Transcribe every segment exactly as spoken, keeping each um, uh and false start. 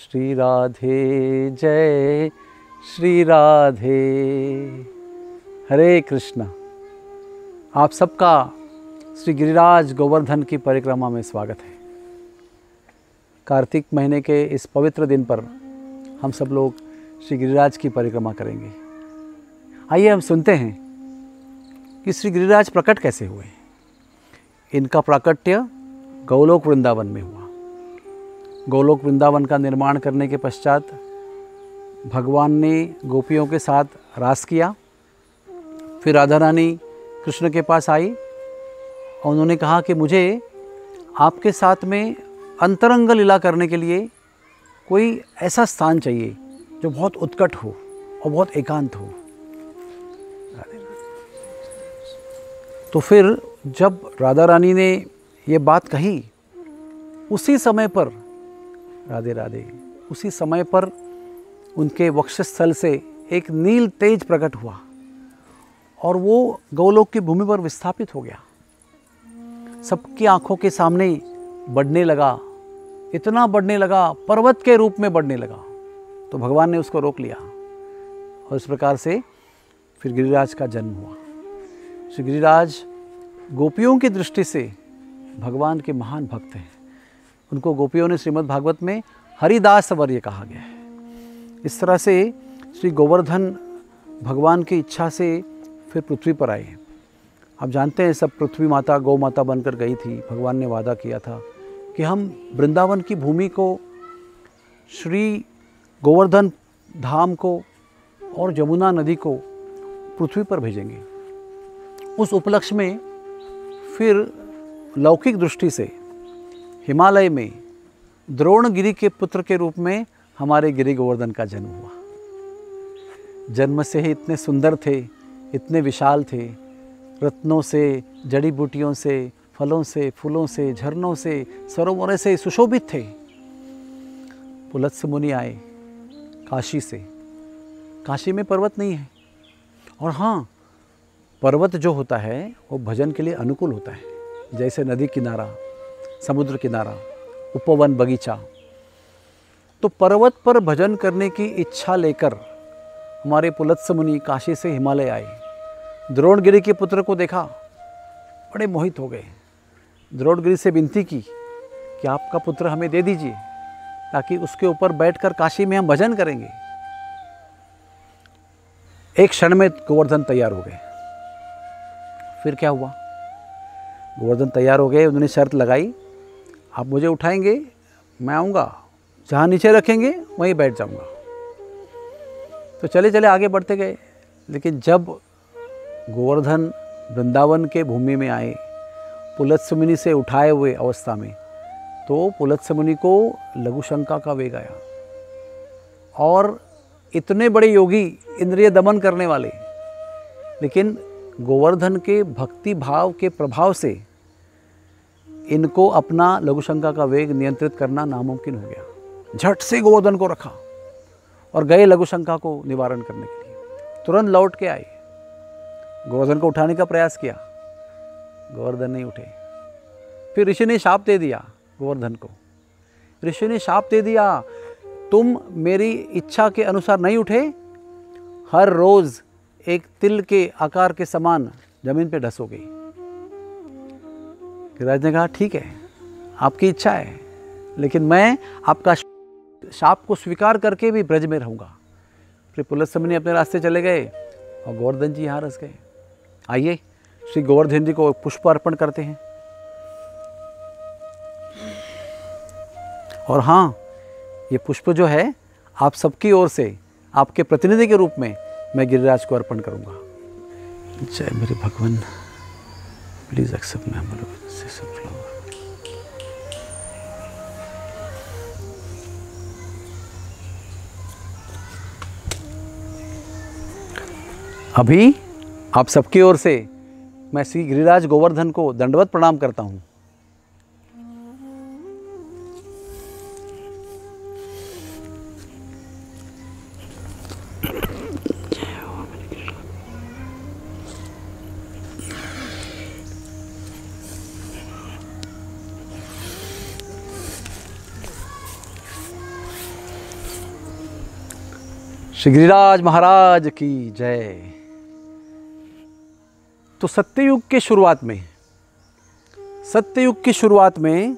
श्री राधे जय श्री राधे। हरे कृष्णा। आप सबका श्री गिरिराज गोवर्धन की परिक्रमा में स्वागत है। कार्तिक महीने के इस पवित्र दिन पर हम सब लोग श्री गिरिराज की परिक्रमा करेंगे। आइए हम सुनते हैं कि श्री गिरिराज प्रकट कैसे हुए। इनका प्राकट्य गोलोक वृंदावन में हुआ। गोलोक वृंदावन का निर्माण करने के पश्चात भगवान ने गोपियों के साथ रास किया। फिर राधा रानी कृष्ण के पास आई और उन्होंने कहा कि मुझे आपके साथ में अंतरंग लीला करने के लिए कोई ऐसा स्थान चाहिए जो बहुत उत्कट हो और बहुत एकांत हो। तो फिर जब राधा रानी ने ये बात कही, उसी समय पर राधे राधे उसी समय पर उनके वक्षस्थल से एक नील तेज प्रकट हुआ और वो गोलोक की भूमि पर विस्थापित हो गया। सबकी आंखों के सामने बढ़ने लगा, इतना बढ़ने लगा, पर्वत के रूप में बढ़ने लगा। तो भगवान ने उसको रोक लिया और इस प्रकार से फिर गिरिराज का जन्म हुआ। श्री गिरिराज गोपियों की दृष्टि से भगवान के महान भक्त हैं। उनको गोपियों ने श्रीमद् भागवत में हरिदास वर्य कहा गया है। इस तरह से श्री गोवर्धन भगवान की इच्छा से फिर पृथ्वी पर आए। आप जानते हैं सब पृथ्वी माता गौ माता बनकर गई थी। भगवान ने वादा किया था कि हम वृंदावन की भूमि को, श्री गोवर्धन धाम को और जमुना नदी को पृथ्वी पर भेजेंगे। उस उपलक्ष्य में फिर लौकिक दृष्टि से हिमालय में द्रोणगिरि के पुत्र के रूप में हमारे गिरि गोवर्धन का जन्म हुआ। जन्म से ही इतने सुंदर थे, इतने विशाल थे, रत्नों से, जड़ी बूटियों से, फलों से, फूलों से, झरनों से, सरोवरों से सुशोभित थे। पुलत्स्य मुनि आए काशी से। काशी में पर्वत नहीं है, और हाँ, पर्वत जो होता है वो भजन के लिए अनुकूल होता है। जैसे नदी किनारा, समुद्र किनारा, उपवन, बगीचा। तो पर्वत पर भजन करने की इच्छा लेकर हमारे पुलत्स्य मुनि काशी से हिमालय आए। द्रोणगिरि के पुत्र को देखा, बड़े मोहित हो गए। द्रोणगिरि से विनती की कि आपका पुत्र हमें दे दीजिए ताकि उसके ऊपर बैठकर काशी में हम भजन करेंगे। एक क्षण में गोवर्धन तैयार हो गए। फिर क्या हुआ? गोवर्धन तैयार हो गए। उन्होंने शर्त लगाई, आप मुझे उठाएंगे, मैं आऊँगा, जहाँ नीचे रखेंगे वहीं बैठ जाऊँगा। तो चले चले आगे बढ़ते गए। लेकिन जब गोवर्धन वृंदावन के भूमि में आए, पुलत्स्य मुनि से उठाए हुए अवस्था में, तो पुलत्स्य मुनि को लघु शंका का वेग आया। और इतने बड़े योगी, इंद्रिय दमन करने वाले, लेकिन गोवर्धन के भक्ति भाव के प्रभाव से इनको अपना लघु शंका का वेग नियंत्रित करना नामुमकिन हो गया। झट से गोवर्धन को रखा और गए लघु शंका को निवारण करने के लिए। तुरंत लौट के आए, गोवर्धन को उठाने का प्रयास किया, गोवर्धन नहीं उठे। फिर ऋषि ने शाप दे दिया गोवर्धन को। ऋषि ने शाप दे दिया, तुम मेरी इच्छा के अनुसार नहीं उठे, हर रोज एक तिल के आकार के समान जमीन पे ढसोगे। गिरिराज ने कहा, ठीक है, आपकी इच्छा है, लेकिन मैं आपका शाप को स्वीकार करके भी ब्रज में रहूँगा। फिर पुलत्स्य मुनि अपने रास्ते चले गए और गोवर्धन जी यहाँ रस गए। आइए श्री गोवर्धन जी को पुष्प अर्पण करते हैं। और हाँ, ये पुष्प जो है आप सबकी ओर से आपके प्रतिनिधि के रूप में मैं गिरिराज को अर्पण करूँगा। जय मेरे भगवान, प्लीज एक्सेप्ट माय फ्लावर। अभी आप सबकी ओर से मैं श्री गिरिराज गोवर्धन को दंडवत प्रणाम करता हूँ। श्री गिरिराज महाराज की जय। तो सत्ययुग के शुरुआत में सत्ययुग की शुरुआत में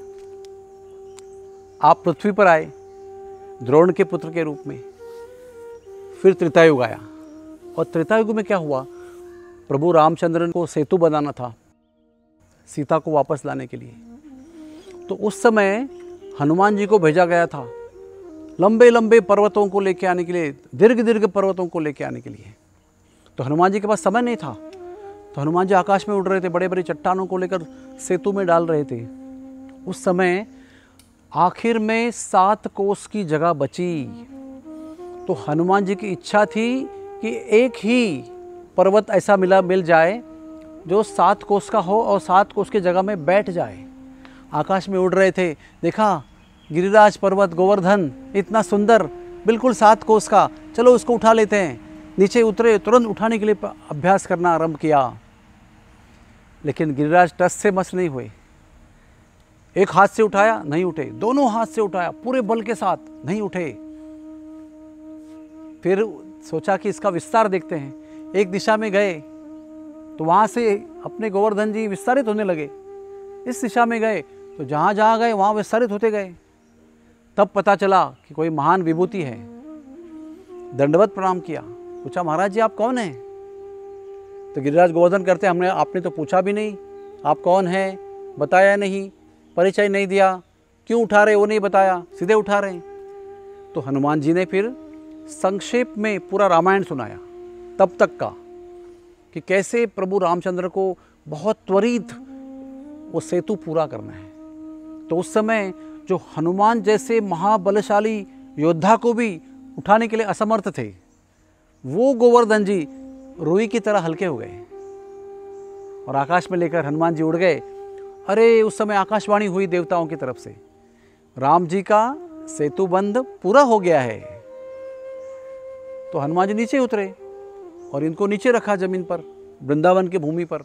आप पृथ्वी पर आए द्रोण के पुत्र के रूप में। फिर त्रेतायुग आया और त्रेतायुग में क्या हुआ, प्रभु रामचंद्र को सेतु बनाना था सीता को वापस लाने के लिए। तो उस समय हनुमान जी को भेजा गया था लंबे लंबे पर्वतों को लेके आने के लिए, दीर्घ दीर्घ पर्वतों को लेके आने के लिए। तो हनुमान जी के पास समय नहीं था, तो हनुमान जी आकाश में उड़ रहे थे, बड़े बड़े चट्टानों को लेकर सेतु में डाल रहे थे। उस समय आखिर में सात कोस की जगह बची। तो हनुमान जी की इच्छा थी कि एक ही पर्वत ऐसा मिला मिल जाए जो सात कोस का हो और सात कोस की जगह में बैठ जाए। आकाश में उड़ रहे थे, देखा गिरिराज पर्वत गोवर्धन इतना सुंदर, बिल्कुल सात कोस का, चलो उसको उठा लेते हैं। नीचे उतरे, तुरंत उठाने के लिए अभ्यास करना आरंभ किया। लेकिन गिरिराज टस से मस नहीं हुए। एक हाथ से उठाया, नहीं उठे, दोनों हाथ से उठाया पूरे बल के साथ, नहीं उठे। फिर सोचा कि इसका विस्तार देखते हैं। एक दिशा में गए तो वहां से अपने गोवर्धन जी विस्तारित होने लगे। इस दिशा में गए तो जहां जहां गए वहां विस्तारित होते गए। तब पता चला कि कोई महान विभूति है। दंडवत प्रणाम किया, पूछा महाराज जी आप कौन हैं? तो गिरिराज गोवर्धन करते, हमने आपने तो पूछा भी नहीं आप कौन हैं, बताया नहीं, परिचय नहीं दिया, क्यों उठा रहे वो नहीं बताया, सीधे उठा रहे। तो हनुमान जी ने फिर संक्षेप में पूरा रामायण सुनाया तब तक का, कि कैसे प्रभु रामचंद्र को बहुत त्वरित वो सेतु पूरा करना है। तो उस समय जो हनुमान जैसे महाबलशाली योद्धा को भी उठाने के लिए असमर्थ थे, वो गोवर्धन जी रुई की तरह हल्के हो गए और आकाश में लेकर हनुमान जी उड़ गए। अरे उस समय आकाशवाणी हुई देवताओं की तरफ से, राम जी का सेतु बंध पूरा हो गया है। तो हनुमान जी नीचे उतरे और इनको नीचे रखा जमीन पर, वृंदावन की भूमि पर।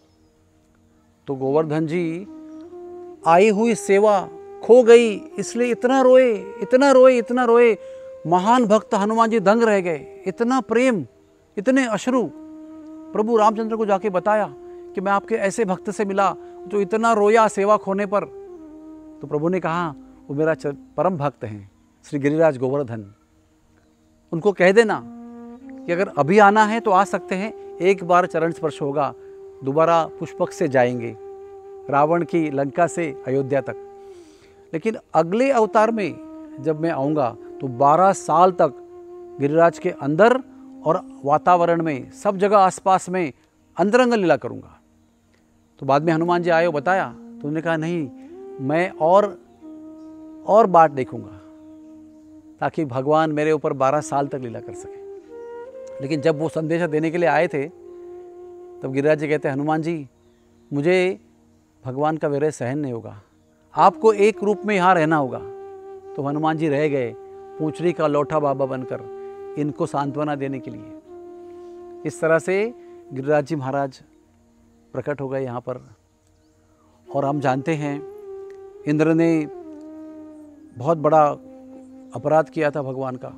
तो गोवर्धन जी आई हुई सेवा खो गई, इसलिए इतना रोए इतना रोए इतना रोए। महान भक्त हनुमान जी दंग रह गए। इतना प्रेम, इतने अश्रु। प्रभु रामचंद्र को जाके बताया कि मैं आपके ऐसे भक्त से मिला जो इतना रोया सेवा खोने पर। तो प्रभु ने कहा वो मेरा परम भक्त हैं श्री गिरिराज गोवर्धन, उनको कह देना कि अगर अभी आना है तो आ सकते हैं, एक बार चरण स्पर्श होगा, दोबारा पुष्पक से जाएंगे रावण की लंका से अयोध्या तक। लेकिन अगले अवतार में जब मैं आऊँगा तो बारह साल तक गिरिराज के अंदर और वातावरण में सब जगह आसपास में अंतरंग लीला करूँगा। तो बाद में हनुमान जी आए और बताया, तो उन्होंने कहा नहीं, मैं और और बाट देखूँगा ताकि भगवान मेरे ऊपर बारह साल तक लीला कर सके। लेकिन जब वो संदेशा देने के लिए आए थे तब गिरिराज जी कहते, हनुमान जी मुझे भगवान का विरह सहन नहीं होगा, आपको एक रूप में यहाँ रहना होगा। तो हनुमान जी रह गए पूंछड़ी का लौठा बाबा बनकर, इनको सांत्वना देने के लिए। इस तरह से गिरिराज जी महाराज प्रकट हो गए यहाँ पर। और हम जानते हैं इंद्र ने बहुत बड़ा अपराध किया था भगवान का,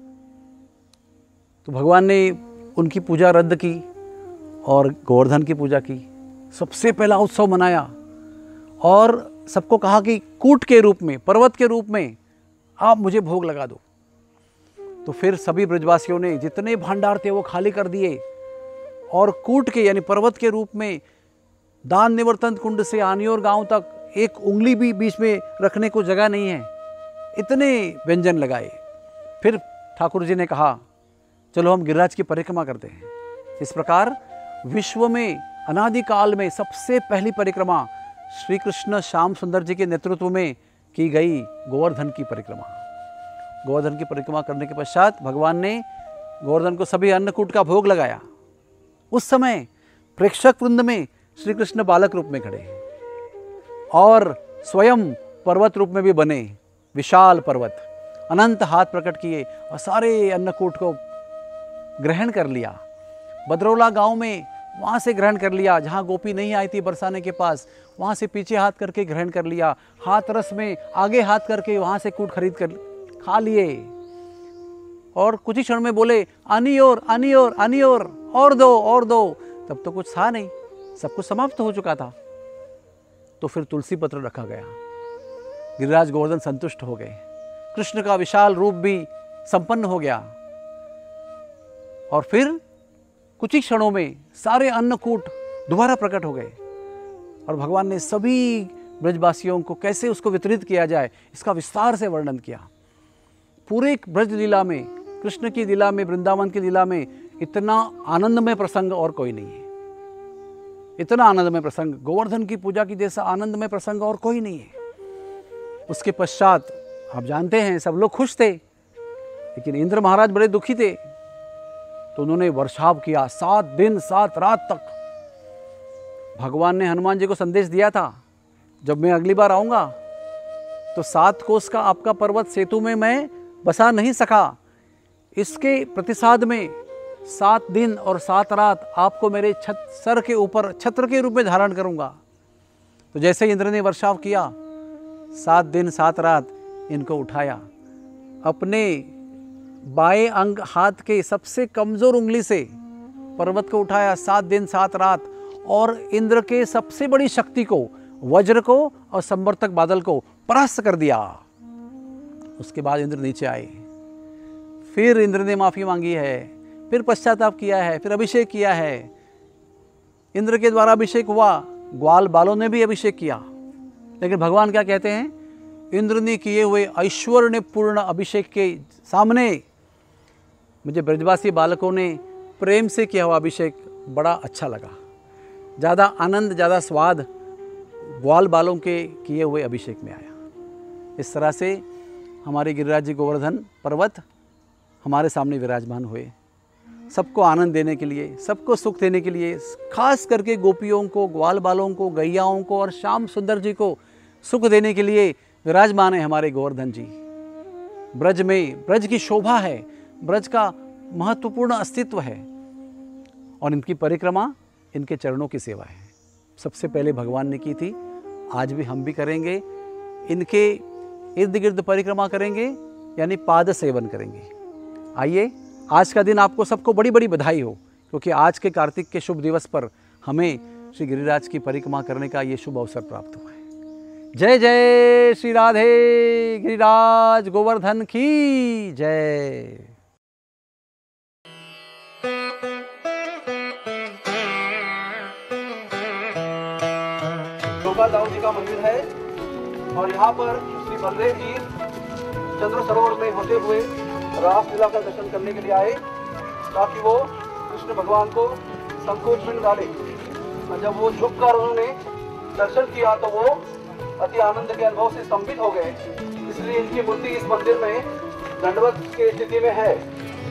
तो भगवान ने उनकी पूजा रद्द की और गोवर्धन की पूजा की। सबसे पहला उत्सव मनाया और सबको कहा कि कूट के रूप में, पर्वत के रूप में आप मुझे भोग लगा दो। तो फिर सभी ब्रजवासियों ने जितने भंडार थे वो खाली कर दिए और कूट के यानी पर्वत के रूप में दान निवर्तन कुंड से आनियोर गांव तक एक उंगली भी बीच में रखने को जगह नहीं है, इतने व्यंजन लगाए। फिर ठाकुर जी ने कहा चलो हम गिरिराज की परिक्रमा करते हैं। इस प्रकार विश्व में अनादिकाल में सबसे पहली परिक्रमा श्री कृष्ण श्याम सुंदर जी के नेतृत्व में की गई गोवर्धन की परिक्रमा। गोवर्धन की परिक्रमा करने के पश्चात भगवान ने गोवर्धन को सभी अन्नकूट का भोग लगाया। उस समय प्रेक्षक वृंद में श्री कृष्ण बालक रूप में खड़े और स्वयं पर्वत रूप में भी बने, विशाल पर्वत, अनंत हाथ प्रकट किए और सारे अन्नकूट को ग्रहण कर लिया। बदरौला गांव में वहाँ से ग्रहण कर लिया, जहाँ गोपी नहीं आई थी बरसाने के पास, वहाँ से पीछे हाथ करके ग्रहण कर लिया। हाथ रस में आगे हाथ करके वहाँ से कूट खरीद कर खा लिए और कुछ ही क्षण में बोले आनी और आनी और आनी और और दो और दो। तब तो कुछ था नहीं, सब कुछ समाप्त हो चुका था। तो फिर तुलसी पत्र रखा गया। गिरिराज गोवर्धन संतुष्ट हो गए, कृष्ण का विशाल रूप भी संपन्न हो गया। और फिर कुछ ही क्षणों में सारे अन्नकूट दोबारा प्रकट हो गए और भगवान ने सभी ब्रजवासियों को कैसे उसको वितरित किया जाए इसका विस्तार से वर्णन किया। पूरे ब्रज लीला में, कृष्ण की लीला में, वृंदावन की लीला में इतना आनंदमय प्रसंग और कोई नहीं है। इतना आनंदमय प्रसंग, गोवर्धन की पूजा की जैसा आनंदमय प्रसंग और कोई नहीं है। उसके पश्चात आप जानते हैं सब लोग खुश थे, लेकिन इंद्र महाराज बड़े दुखी थे। तो उन्होंने वर्षाव किया सात दिन सात रात तक। भगवान ने हनुमान जी को संदेश दिया था, जब मैं अगली बार आऊँगा तो सात कोस का आपका पर्वत सेतु में मैं बसा नहीं सका। इसके प्रतिसाद में सात दिन और सात रात आपको मेरे छत सर के ऊपर छत्र के रूप में धारण करूँगा। तो जैसे इंद्र ने वर्षाव किया, सात दिन सात रात इनको उठाया, अपने बाएं अंग हाथ के सबसे कमज़ोर उंगली से पर्वत को उठाया, सात दिन सात रात, और इंद्र के सबसे बड़ी शक्ति को, वज्र को और संवर्तक बादल को परास्त कर दिया। उसके बाद इंद्र नीचे आए। फिर इंद्र ने माफ़ी मांगी है, फिर पश्चाताप किया है, फिर अभिषेक किया है। इंद्र के द्वारा अभिषेक हुआ, ग्वाल बालों ने भी अभिषेक किया। लेकिन भगवान क्या कहते हैं, इंद्र ने किए हुए ऐश्वर्य पूर्ण अभिषेक के सामने मुझे ब्रजवासी बालकों ने प्रेम से किया हुआ अभिषेक बड़ा अच्छा लगा। ज़्यादा आनंद, ज़्यादा स्वाद ग्वाल बालों के किए हुए अभिषेक में आया। इस तरह से हमारे गिरिराज जी गोवर्धन पर्वत हमारे सामने विराजमान हुए, सबको आनंद देने के लिए, सबको सुख देने के लिए, खास करके गोपियों को, ग्वाल बालों को, गैयाओं को और श्याम सुंदर जी को सुख देने के लिए विराजमान है हमारे गोवर्धन जी। ब्रज में, ब्रज की शोभा है, ब्रज का महत्वपूर्ण अस्तित्व है, और इनकी परिक्रमा इनके चरणों की सेवा है। सबसे पहले भगवान ने की थी, आज भी हम भी करेंगे। इनके इर्द गिर्द परिक्रमा करेंगे, यानी पाद सेवन करेंगे। आइए, आज का दिन आपको सबको बड़ी बड़ी बधाई हो, क्योंकि आज के कार्तिक के शुभ दिवस पर हमें श्री गिरिराज की परिक्रमा करने का ये शुभ अवसर प्राप्त हुआ है। जय जय श्री राधे गिरिराज गोवर्धन की जय। गोपाल जी का मंदिर है, और यहाँ पर श्री बलदेव जी चंद्र सरोवर में होते हुए रासलीला का दर्शन करने के लिए आए, ताकि वो कृष्ण भगवान को संकोच में डाले। और जब वो झुककर उन्होंने दर्शन किया तो वो अति आनंद के अनुभव से स्तंभित हो गए। इसलिए इनकी मूर्ति इस मंदिर में दंडवत की स्थिति में है।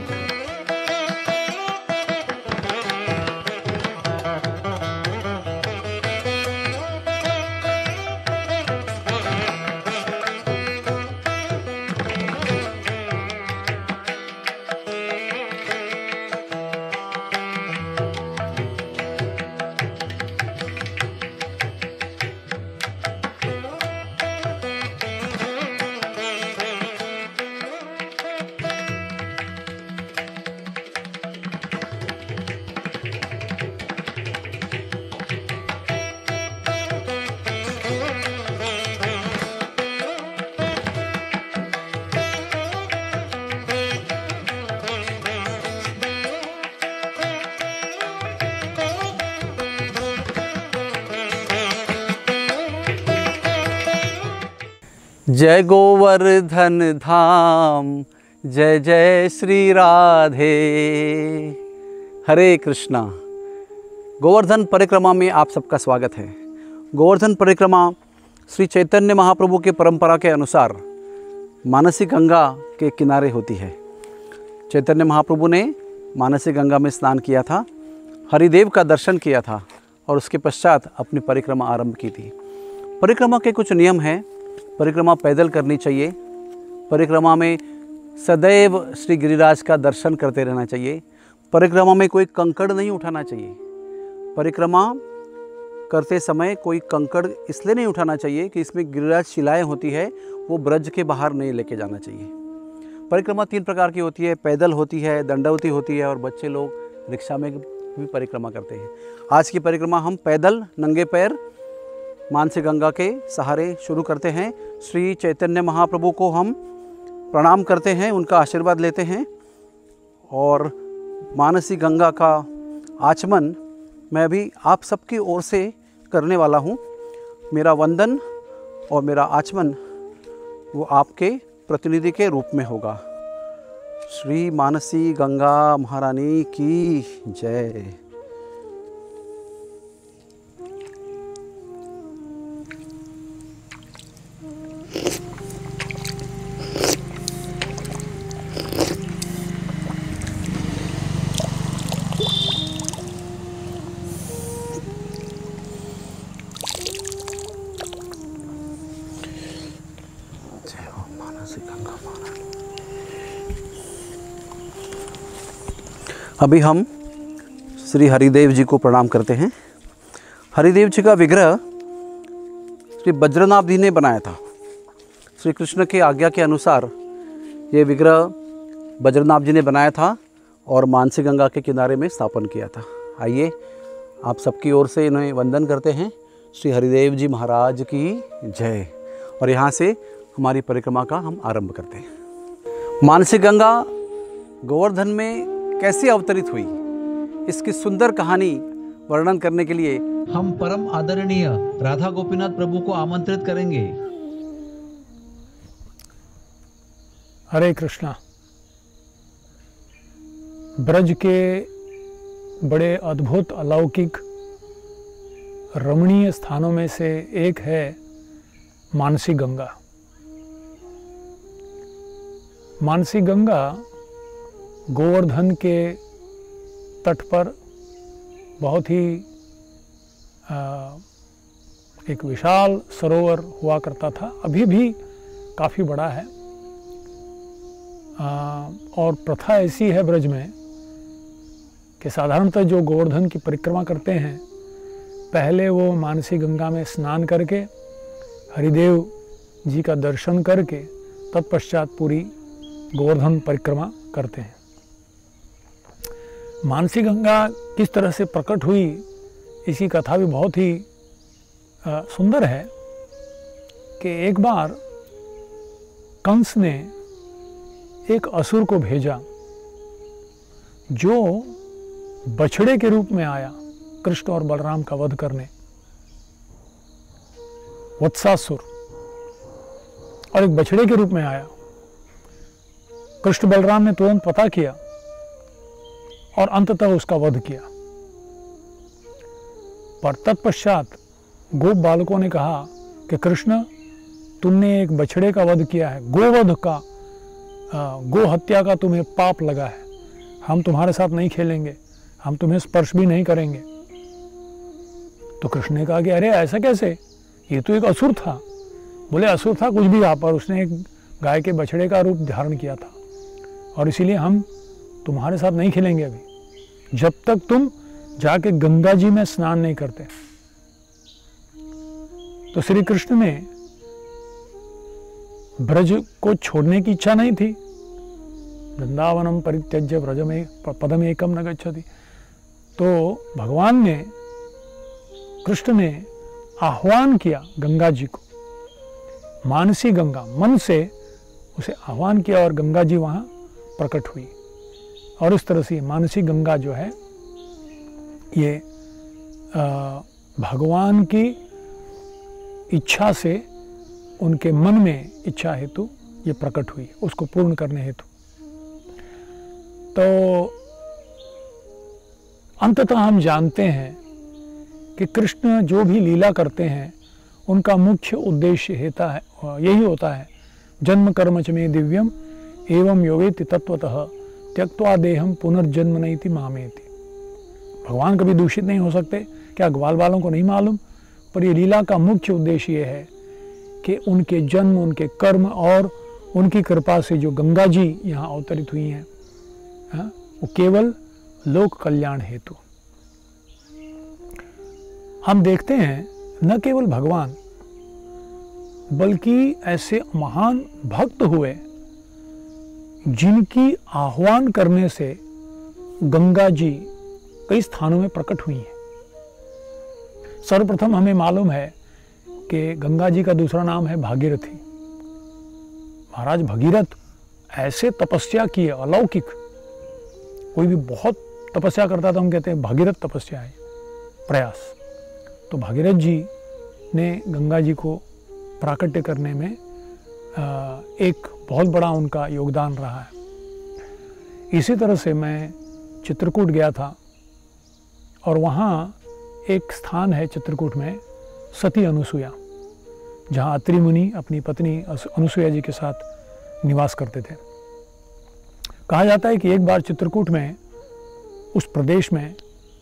जय गोवर्धन धाम, जय जय श्री राधे। हरे कृष्णा। गोवर्धन परिक्रमा में आप सबका स्वागत है। गोवर्धन परिक्रमा श्री चैतन्य महाप्रभु के परंपरा के अनुसार मानसी गंगा के किनारे होती है। चैतन्य महाप्रभु ने मानसी गंगा में स्नान किया था, हरिदेव का दर्शन किया था, और उसके पश्चात अपनी परिक्रमा आरंभ की थी। परिक्रमा के कुछ नियम हैं। परिक्रमा पैदल करनी चाहिए। परिक्रमा में सदैव श्री गिरिराज का दर्शन करते रहना चाहिए। परिक्रमा में कोई कंकड़ नहीं उठाना चाहिए। परिक्रमा करते समय कोई कंकड़ इसलिए नहीं उठाना चाहिए कि इसमें गिरिराज शिलाएं होती है, वो ब्रज के बाहर नहीं लेके जाना चाहिए। परिक्रमा तीन प्रकार की होती है, पैदल होती है, दंडवती होती है और बच्चे लोग रिक्शा में भी परिक्रमा करते हैं। आज की परिक्रमा हम पैदल नंगे पैर मानसी गंगा के सहारे शुरू करते हैं। श्री चैतन्य महाप्रभु को हम प्रणाम करते हैं, उनका आशीर्वाद लेते हैं और मानसी गंगा का आचमन मैं भी आप सबकी ओर से करने वाला हूँ। मेरा वंदन और मेरा आचमन वो आपके प्रतिनिधि के रूप में होगा। श्री मानसी गंगा महारानी की जय। अभी हम श्री हरिदेव जी को प्रणाम करते हैं। हरिदेव जी का विग्रह श्री बज्रनाभ जी ने बनाया था। श्री कृष्ण के आज्ञा के अनुसार ये विग्रह बज्रनाभ जी ने बनाया था और मानसी गंगा के किनारे में स्थापन किया था। आइए आप सबकी ओर से इन्हें वंदन करते हैं। श्री हरिदेव जी महाराज की जय। और यहाँ से हमारी परिक्रमा का हम आरंभ करते हैं। मानसी गंगा गोवर्धन में कैसे अवतरित हुई, इसकी सुंदर कहानी वर्णन करने के लिए हम परम आदरणीय राधा गोपीनाथ प्रभु को आमंत्रित करेंगे। हरे कृष्णा। ब्रज के बड़े अद्भुत अलौकिक रमणीय स्थानों में से एक है मानसी गंगा। मानसी गंगा गोवर्धन के तट पर बहुत ही आ, एक विशाल सरोवर हुआ करता था, अभी भी काफ़ी बड़ा है। आ, और प्रथा ऐसी है ब्रज में कि साधारणतः जो गोवर्धन की परिक्रमा करते हैं, पहले वो मानसी गंगा में स्नान करके हरिदेव जी का दर्शन करके तत्पश्चात पूरी गोवर्धन परिक्रमा करते हैं। मानसी गंगा किस तरह से प्रकट हुई, इसकी कथा भी बहुत ही आ, सुंदर है कि एक बार कंस ने एक असुर को भेजा जो बछड़े के रूप में आया कृष्ण और बलराम का वध करने, वत्सासुर, और एक बछड़े के रूप में आया। कृष्ण बलराम ने तुरंत पता किया और अंततः उसका वध किया। पर तत्पश्चात गोप बालकों ने कहा कि कृष्ण, तुमने एक बछड़े का वध किया है, गोवध का, गो हत्या का तुम्हें पाप लगा है, हम तुम्हारे साथ नहीं खेलेंगे, हम तुम्हें स्पर्श भी नहीं करेंगे। तो कृष्ण ने कहा कि अरे ऐसा कैसे, ये तो एक असुर था। बोले असुर था कुछ भी, आप, पर उसने एक गाय के बछड़े का रूप धारण किया था और इसीलिए हम तुम्हारे साथ नहीं खेलेंगे अभी, जब तक तुम जाके गंगा जी में स्नान नहीं करते। तो श्री कृष्ण ने ब्रज को छोड़ने की इच्छा नहीं थी। वृंदावनम परित्यज्य ब्रजमे पदम एकम न गच्छति। तो भगवान ने, कृष्ण ने आह्वान किया गंगा जी को, मानसी गंगा, मन से उसे आह्वान किया और गंगा जी वहां प्रकट हुई। और इस तरह से मानसी गंगा जो है ये आ, भगवान की इच्छा से, उनके मन में इच्छा हेतु ये प्रकट हुई, उसको पूर्ण करने हेतु। तो अंततः हम जानते हैं कि कृष्ण जो भी लीला करते हैं उनका मुख्य उद्देश्य हेता है, यही होता है, जन्म कर्म च मे दिव्यम एवं योवेति तत्वतः त्यक्त्वा देहम पुनर्जन्म नैति मामेति। भगवान कभी दूषित नहीं हो सकते, क्या ग्वाल वालों को नहीं मालूम? पर ये लीला का मुख्य उद्देश्य ये है कि उनके जन्म, उनके कर्म और उनकी कृपा से जो गंगा जी यहाँ अवतरित हुई हैं, वो केवल लोक कल्याण हेतु। हम देखते हैं न केवल भगवान बल्कि ऐसे महान भक्त हुए जिनकी आह्वान करने से गंगा जी कई स्थानों में प्रकट हुई हैं। सर्वप्रथम हमें मालूम है कि गंगा जी का दूसरा नाम है भागीरथी। महाराज भगीरथ ऐसे तपस्या किए, अलौकिक। कोई भी बहुत तपस्या करता था, हम कहते हैं भागीरथ तपस्या है, प्रयास। तो भागीरथ जी ने गंगा जी को प्राकट्य करने में एक बहुत बड़ा उनका योगदान रहा है। इसी तरह से मैं चित्रकूट गया था और वहाँ एक स्थान है चित्रकूट में, सती अनुसुया, जहाँ अत्रि मुनि अपनी पत्नी अनुसुया जी के साथ निवास करते थे। कहा जाता है कि एक बार चित्रकूट में, उस प्रदेश में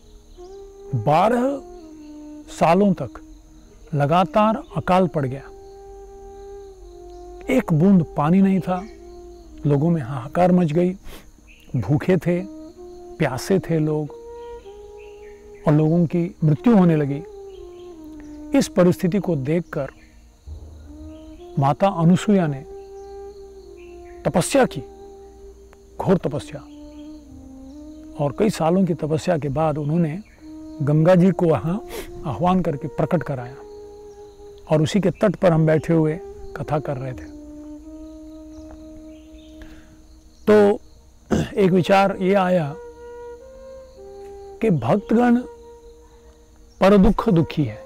बारह सालों तक लगातार अकाल पड़ गया। एक बूंद पानी नहीं था, लोगों में हाहाकार मच गई, भूखे थे, प्यासे थे लोग और लोगों की मृत्यु होने लगी। इस परिस्थिति को देखकर माता अनुसुया ने तपस्या की, घोर तपस्या, और कई सालों की तपस्या के बाद उन्होंने गंगा जी को वहाँ आह्वान करके प्रकट कराया और उसी के तट पर हम बैठे हुए कथा कर रहे थे। तो एक विचार ये आया कि भक्तगण पर दुख दुखी है,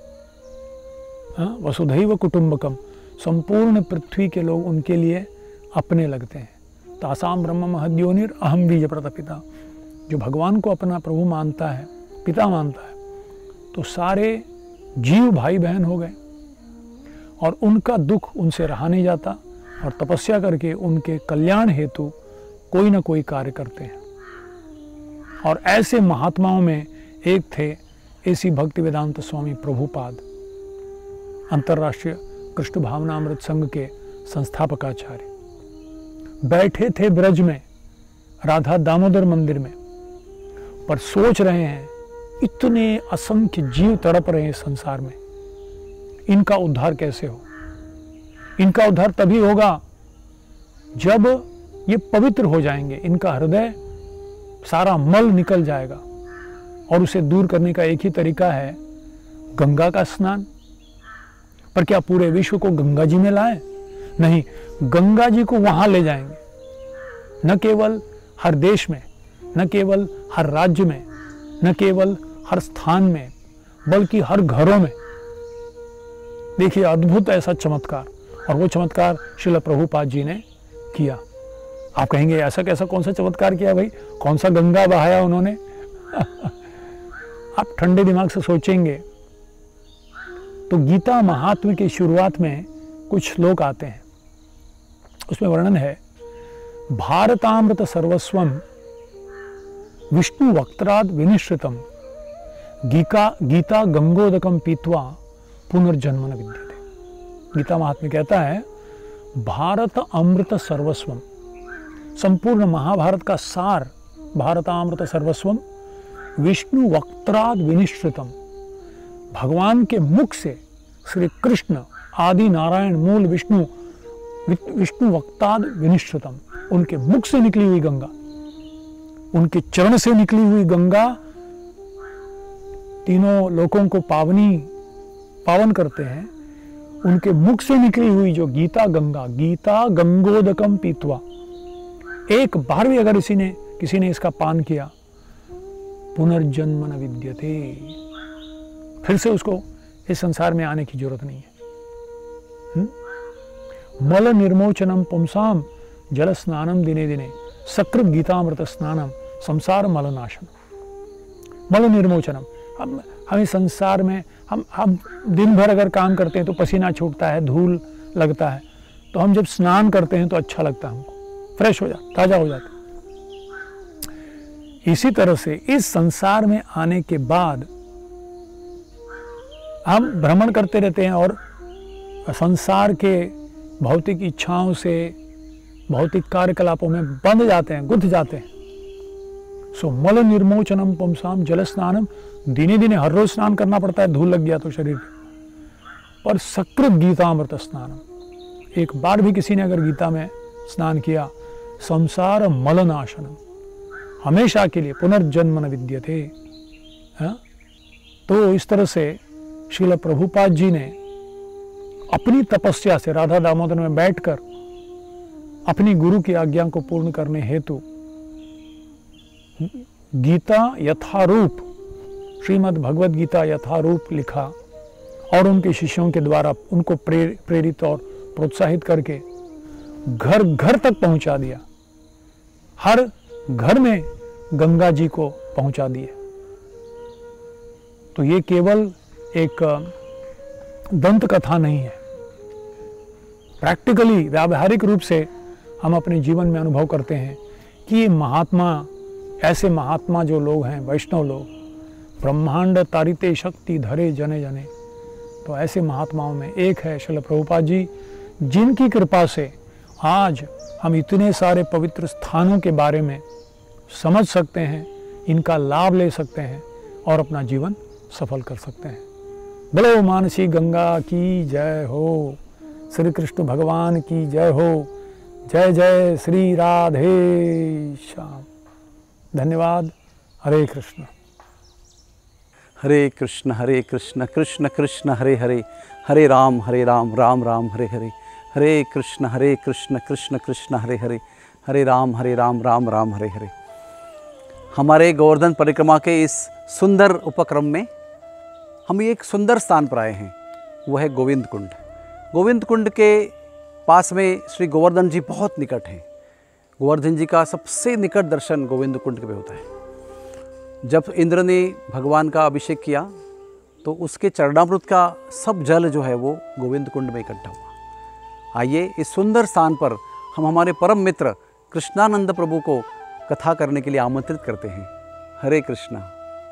वसुधैव कुटुंबकम, संपूर्ण पृथ्वी के लोग उनके लिए अपने लगते हैं। तासाम ब्रह्म महद्योनिर अहम बीज प्रतपिता। जो भगवान को अपना प्रभु मानता है, पिता मानता है, तो सारे जीव भाई बहन हो गए और उनका दुख उनसे रहा नहीं जाता और तपस्या करके उनके कल्याण हेतु कोई ना कोई कार्य करते हैं। और ऐसे महात्माओं में एक थे ऐसी भक्ति वेदांत स्वामी प्रभुपाद, अंतर्राष्ट्रीय कृष्ण भावनामृत संघ के संस्थापकाचार्य। बैठे थे ब्रज में राधा दामोदर मंदिर में, पर सोच रहे हैं इतने असंख्य जीव तड़प रहे हैं संसार में, इनका उद्धार कैसे हो। इनका उद्धार तभी होगा जब ये पवित्र हो जाएंगे, इनका हृदय सारा मल निकल जाएगा। और उसे दूर करने का एक ही तरीका है गंगा का स्नान। पर क्या पूरे विश्व को गंगा जी में लाए? नहीं, गंगा जी को वहां ले जाएंगे। न केवल हर देश में, न केवल हर राज्य में, न केवल हर स्थान में, बल्कि हर घरों में। देखिए अद्भुत ऐसा चमत्कार, और वो चमत्कार श्रील प्रभुपाद जी ने किया। आप कहेंगे ऐसा कैसा कौन सा चमत्कार किया भाई, कौन सा गंगा बहाया उन्होंने? आप ठंडे दिमाग से सोचेंगे तो गीता महात्म्य की शुरुआत में कुछ श्लोक आते हैं। उसमें वर्णन है, भारतामृत सर्वस्वम विष्णु वक्त्राद विनिश्रितम गीता गीता गंगोदकम पीत्वा पुनर्जन्म न विद्यते। गीता महात्म्य कहता है भारत अमृत सर्वस्वम, संपूर्ण महाभारत का सार भारतामृत सर्वस्वम विष्णु वक्त्राद विनिश्रितम, भगवान के मुख से श्री कृष्ण आदि नारायण मूल विष्णु विष्णु वक्ताद विनिश्रितम, उनके मुख से निकली हुई गंगा, उनके चरण से निकली हुई गंगा तीनों लोकों को पावनी पावन करते हैं। उनके मुख से निकली हुई जो गीता गंगा, गीता गंगोदकम पीत्वा, एक बार भी अगर इसी ने किसी ने इसका पान किया, पुनर्जन्म न विद्यते, फिर से उसको इस संसार में आने की जरूरत नहीं है। हुँ? मल निर्मोचनम पुंसाम जल स्नानम दिने दिने सकृत गीतामृत स्नानम संसार मलनाशनम। मल निर्मोचनम, हम हमें संसार में हम हम दिन भर अगर काम करते हैं तो पसीना छूटता है, धूल लगता है, तो हम जब स्नान करते हैं तो अच्छा लगता है, हमको फ्रेश हो जाता, ताजा हो जाता। इसी तरह से इस संसार में आने के बाद हम भ्रमण करते रहते हैं और संसार के भौतिक इच्छाओं से, भौतिक कार्यकलापों में बंध जाते हैं, गुंथ जाते हैं। सो मल निर्मोचनम पुंसाम जल स्नानम, दिने दिने हर रोज स्नान करना पड़ता है, धूल लग गया तो शरीर पर। सकृत गीतामृत स्नानम, एक बार भी किसी ने अगर गीता में स्नान किया संसार मलनाशनम, हमेशा के लिए पुनर्जन्म न विद्यते। तो इस तरह से श्रील प्रभुपाद जी ने अपनी तपस्या से राधा दामोदर में बैठकर अपनी गुरु की आज्ञा को पूर्ण करने हेतु गीता यथारूप, श्रीमद् भगवद गीता यथारूप लिखा और उनके शिष्यों के द्वारा उनको प्रेरित और प्रोत्साहित करके घर घर तक पहुंचा दिया, हर घर में गंगा जी को पहुंचा दिए। तो ये केवल एक दंत कथा नहीं है, प्रैक्टिकली व्यावहारिक रूप से हम अपने जीवन में अनुभव करते हैं कि ये महात्मा, ऐसे महात्मा जो लोग हैं, वैष्णव लोग, ब्रह्मांड तारिते शक्ति धरे जने जने, तो ऐसे महात्माओं में एक है श्रील प्रभुपाद जी, जिनकी कृपा से आज हम इतने सारे पवित्र स्थानों के बारे में समझ सकते हैं, इनका लाभ ले सकते हैं और अपना जीवन सफल कर सकते हैं। बोलो मानसी गंगा की जय हो, श्री कृष्ण भगवान की जय हो, जय जय श्री राधे श्याम। धन्यवाद। हरे कृष्ण। हरे कृष्ण हरे कृष्ण कृष्ण कृष्ण हरे हरे, हरे राम हरे राम राम राम हरे हरे, हरे कृष्ण हरे कृष्ण कृष्ण कृष्ण हरे हरे, हरे राम हरे राम राम राम हरे हरे। हमारे गोवर्धन परिक्रमा के इस सुंदर उपक्रम में हम एक सुंदर स्थान पर आए हैं, वह है गोविंद कुंड। गोविंद कुंड के पास में श्री गोवर्धन जी बहुत निकट हैं। गोवर्धन जी का सबसे निकट दर्शन गोविंद कुंड में होता है। जब इंद्र ने भगवान का अभिषेक किया तो उसके चरणामृत का सब जल जो है वो गोविंद कुंड में इकट्ठा हुआ। आइए इस सुंदर स्थान पर हम हमारे परम मित्र कृष्णानंद प्रभु को कथा करने के लिए आमंत्रित करते हैं। हरे कृष्णा।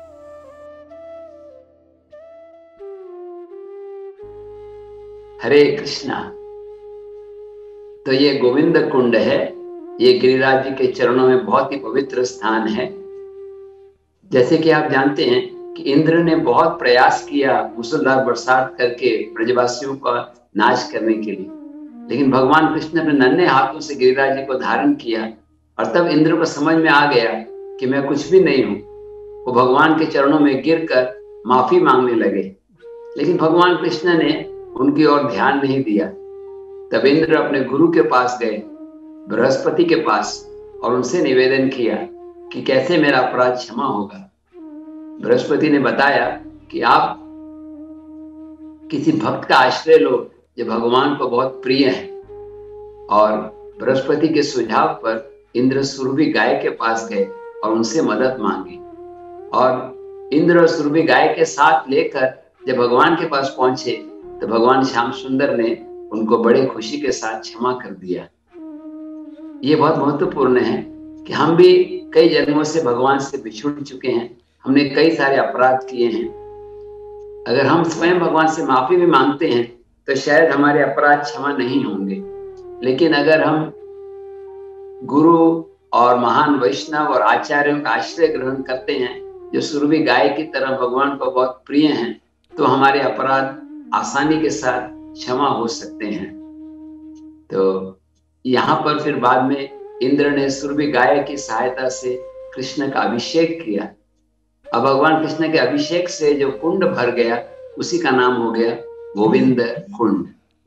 हरे कृष्णा। तो ये गोविंद कुंड है, ये गिरिराज जी के चरणों में बहुत ही पवित्र स्थान है। जैसे कि आप जानते हैं कि इंद्र ने बहुत प्रयास किया मूसलधार बरसात करके ब्रजवासियों का नाश करने के लिए, लेकिन भगवान कृष्ण ने अपने नन्हे हाथों से गिरिराज जी को धारण किया और तब इंद्र को समझ में आ गया कि मैं कुछ भी नहीं हूं। वो भगवान के चरणों में गिरकर माफी मांगने लगे, लेकिन भगवान कृष्ण ने उनकी ओर ध्यान नहीं दिया। तब इंद्र अपने गुरु के पास गए, बृहस्पति के पास, और उनसे निवेदन किया कि कैसे मेरा अपराध क्षमा होगा। बृहस्पति ने बताया कि आप किसी भक्त का आश्रय लो जो भगवान को बहुत प्रिय है। और बृहस्पति के सुझाव पर इंद्र सुरभि गाय के पास गए और उनसे मदद मांगी, और इंद्र और सुरभि गाय के साथ लेकर जब भगवान के पास पहुंचे तो भगवान श्याम सुंदर ने उनको बड़े खुशी के साथ क्षमा कर दिया। ये बहुत महत्वपूर्ण है कि हम भी कई जन्मों से भगवान से बिछुड़ चुके हैं, हमने कई सारे अपराध किए हैं। अगर हम स्वयं भगवान से माफी भी मांगते हैं तो शायद हमारे अपराध क्षमा नहीं होंगे, लेकिन अगर हम गुरु और महान वैष्णव और आचार्यों का आश्रय ग्रहण करते हैं जो सुरभि गाय की तरह भगवान को बहुत प्रिय हैं, तो हमारे अपराध आसानी के साथ क्षमा हो सकते हैं। तो यहाँ पर फिर बाद में इंद्र ने सुरभि गाय की सहायता से कृष्ण का अभिषेक किया। अब भगवान कृष्ण के अभिषेक से जो कुंड भर गया उसी का नाम हो गया गोविंद कुंड।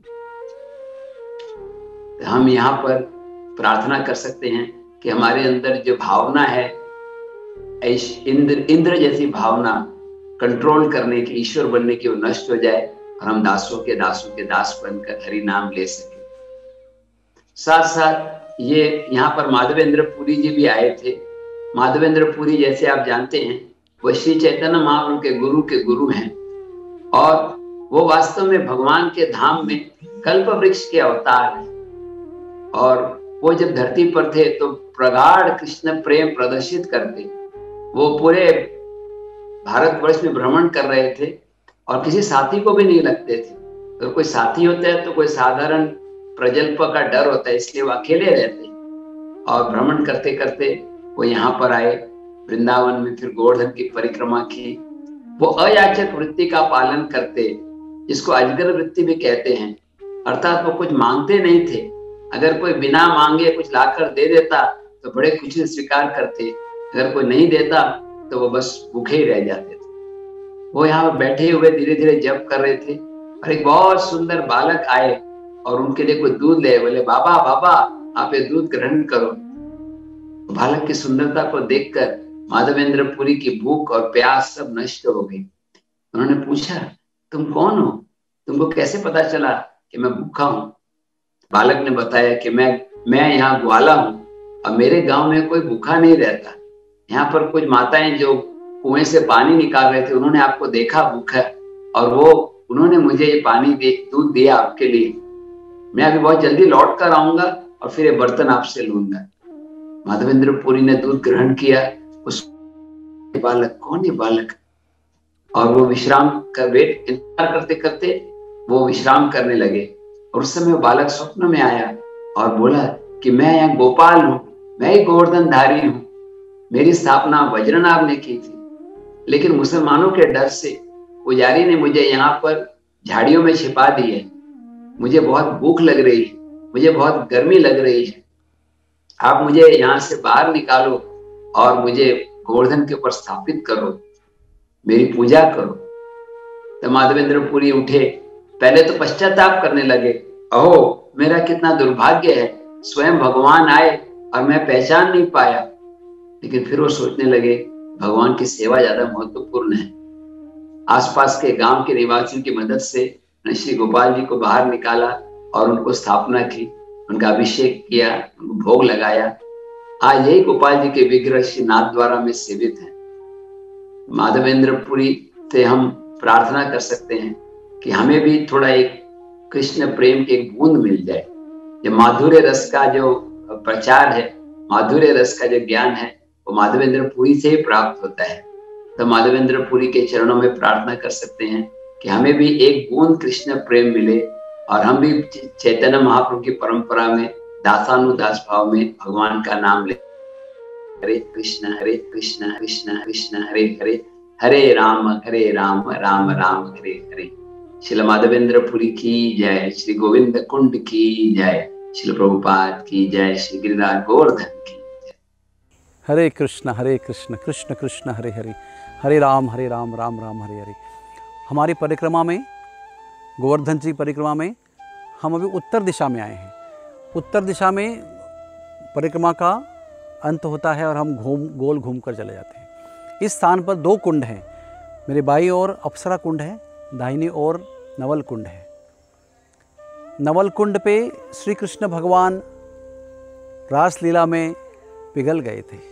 तो हम यहाँ पर प्रार्थना कर सकते हैं कि हमारे अंदर जो भावना है इंद्र इंद्र जैसी भावना कंट्रोल करने की, ईश्वर बनने की, वो नष्ट हो जाए और हम दासों के दासों के दास बनकर हरि नाम ले सके। साथ साथ ये यहाँ पर माधवेंद्र पुरी जी भी आए थे। माधवेंद्र पुरी जैसे आप जानते हैं वह श्री चैतन्य महाप्रभु के गुरु के गुरु हैं, और वो वास्तव में भगवान के धाम में कल्प वृक्ष के अवतार हैं। और वो जब धरती पर थे तो प्रगाढ़ कृष्ण प्रेम प्रदर्शित करते। वो पूरे भारतवर्ष में भ्रमण कर रहे थे और किसी साथी को भी नहीं लगते थे। तो कोई साथी होता है तो कोई साधारण प्रजल्प का डर होता है, इसलिए वो अकेले रहते। और भ्रमण करते करते वो यहाँ पर आए वृंदावन में, फिर गोवर्धन की परिक्रमा की। वो अयाचक वृत्ति का पालन करते, जिसको अजगर वृत्ति भी कहते हैं, अर्थात वो कुछ मांगते नहीं थे, अगर कोई बिना मांगे कुछ लाकर दे देता तो बड़े खुशी से स्वीकार करते, अगर कोई नहीं देता तो वो बस भूखे ही रह जाते थे। वो यहाँ पर बैठे हुए धीरे धीरे जप कर रहे थे और एक बहुत सुंदर बालक आए और उनके लिए कोई दूध ले, बोले बाबा बाबा आप ये दूध ग्रहण करो। बालक की सुंदरता को देखकर माधवेंद्र पुरी की भूख और प्यास सब नष्ट हो गई। उन्होंने पूछा, तुम कौन हो, तुमको कैसे पता चला कि मैं भूखा हूँ? बालक ने बताया कि मैं मैं यहाँ ग्वाला हूँ और मेरे गांव में कोई भूखा नहीं रहता। यहाँ पर कुछ माताएं जो कुएं से पानी निकाल रहे थे, उन्होंने आपको देखा भूखा और वो उन्होंने मुझे ये पानी दे दूध दिया आपके लिए। मैं अभी बहुत जल्दी लौट कर आऊंगा और फिर ये बर्तन आपसे लूंगा। माधवेंद्र पुरी ने दूध ग्रहण किया। उस बालक, कौन है बालक? और वो विश्राम कर वेट इंतजार करते करते वो विश्राम करने लगे और उस समय वो बालक स्वप्न में आया और बोला कि मैं यहाँ गोपाल हूँ, मैं ही गोवर्धनधारी हूँ, मेरी स्थापना वज्रनाभ ने की थी, लेकिन मुसलमानों के डर से पुजारी ने मुझे यहाँ पर झाड़ियों में छिपा दी है। मुझे बहुत भूख लग रही है, मुझे बहुत गर्मी लग रही है, आप मुझे यहाँ से बाहर निकालो और मुझे गोवर्धन के ऊपर स्थापित करो, मेरी पूजा करो। तो माधवेंद्र पुरी उठे, पहले तो पश्चाताप करने लगे, अहो मेरा कितना दुर्भाग्य है, स्वयं भगवान आए और मैं पहचान नहीं पाया। लेकिन फिर वो सोचने लगे भगवान की सेवा ज्यादा महत्वपूर्ण है। आसपास के गांव के निवासियों की मदद से श्री गोपाल जी को बाहर निकाला और उनको स्थापना की, उनका अभिषेक किया, उनको भोग लगाया। आज यही गोपाल जी के विग्रह श्री नाथ द्वारा में सेवित है। माधवेंद्र पुरी से हम प्रार्थना कर सकते हैं कि हमें भी थोड़ा एक कृष्ण प्रेम की एक बूंद मिल जाए। जो माधुर्य रस का जो प्रचार है, माधुर्य रस का जो ज्ञान है, वो माधवेंद्र पुरी से ही प्राप्त होता है। तो माधवेंद्र पुरी के चरणों में प्रार्थना कर सकते हैं कि हमें भी एक बूंद कृष्ण प्रेम मिले और हम भी चैतन्य महाप्रभु की परंपरा में दासानुदास भाव में भगवान का नाम ले। हरे कृष्ण हरे कृष्ण कृष्ण कृष्ण हरे हरे, हरे राम हरे राम राम राम हरे हरे। श्रील माधवेंद्र पुरी की जय, श्री गोविंद कुंड की जय, श्रील प्रभुपाद की जय, श्री गिरिराज गोवर्धन की जय। हरे कृष्ण हरे कृष्ण कृष्ण कृष्ण हरे हरे, हरे राम हरे राम राम राम हरे हरे। हमारी परिक्रमा में, गोवर्धन जी परिक्रमा में हम अभी उत्तर दिशा में आए हैं। उत्तर दिशा में परिक्रमा का अंत होता है और हम घूम गोल घूम कर चले जाते हैं। इस स्थान पर दो कुंड हैं, मेरे बाई ओर अप्सरा कुंड है, दाहिनी ओर नवल कुंड है। नवल कुंड पे श्री कृष्ण भगवान रासलीला में पिघल गए थे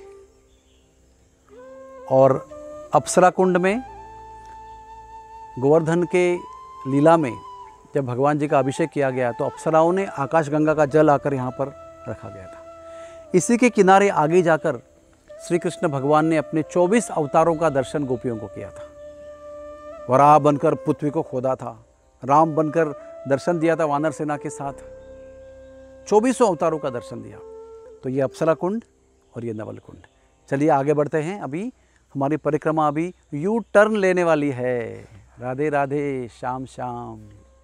और अप्सरा कुंड में गोवर्धन के लीला में जब भगवान जी का अभिषेक किया गया तो अप्सराओं ने आकाश गंगा का जल आकर यहाँ पर रखा गया था। इसी के किनारे आगे जाकर श्री कृष्ण भगवान ने अपने चौबीस अवतारों का दर्शन गोपियों को किया था। वराह बनकर पृथ्वी को खोदा था, राम बनकर दर्शन दिया था वानर सेना के साथ, चौबीसों अवतारों का दर्शन दिया। तो ये अप्सरा कुंड और ये नवल कुंड। चलिए आगे बढ़ते हैं। अभी हमारी परिक्रमा अभी यू टर्न लेने वाली है। राधे राधे, श्याम श्याम।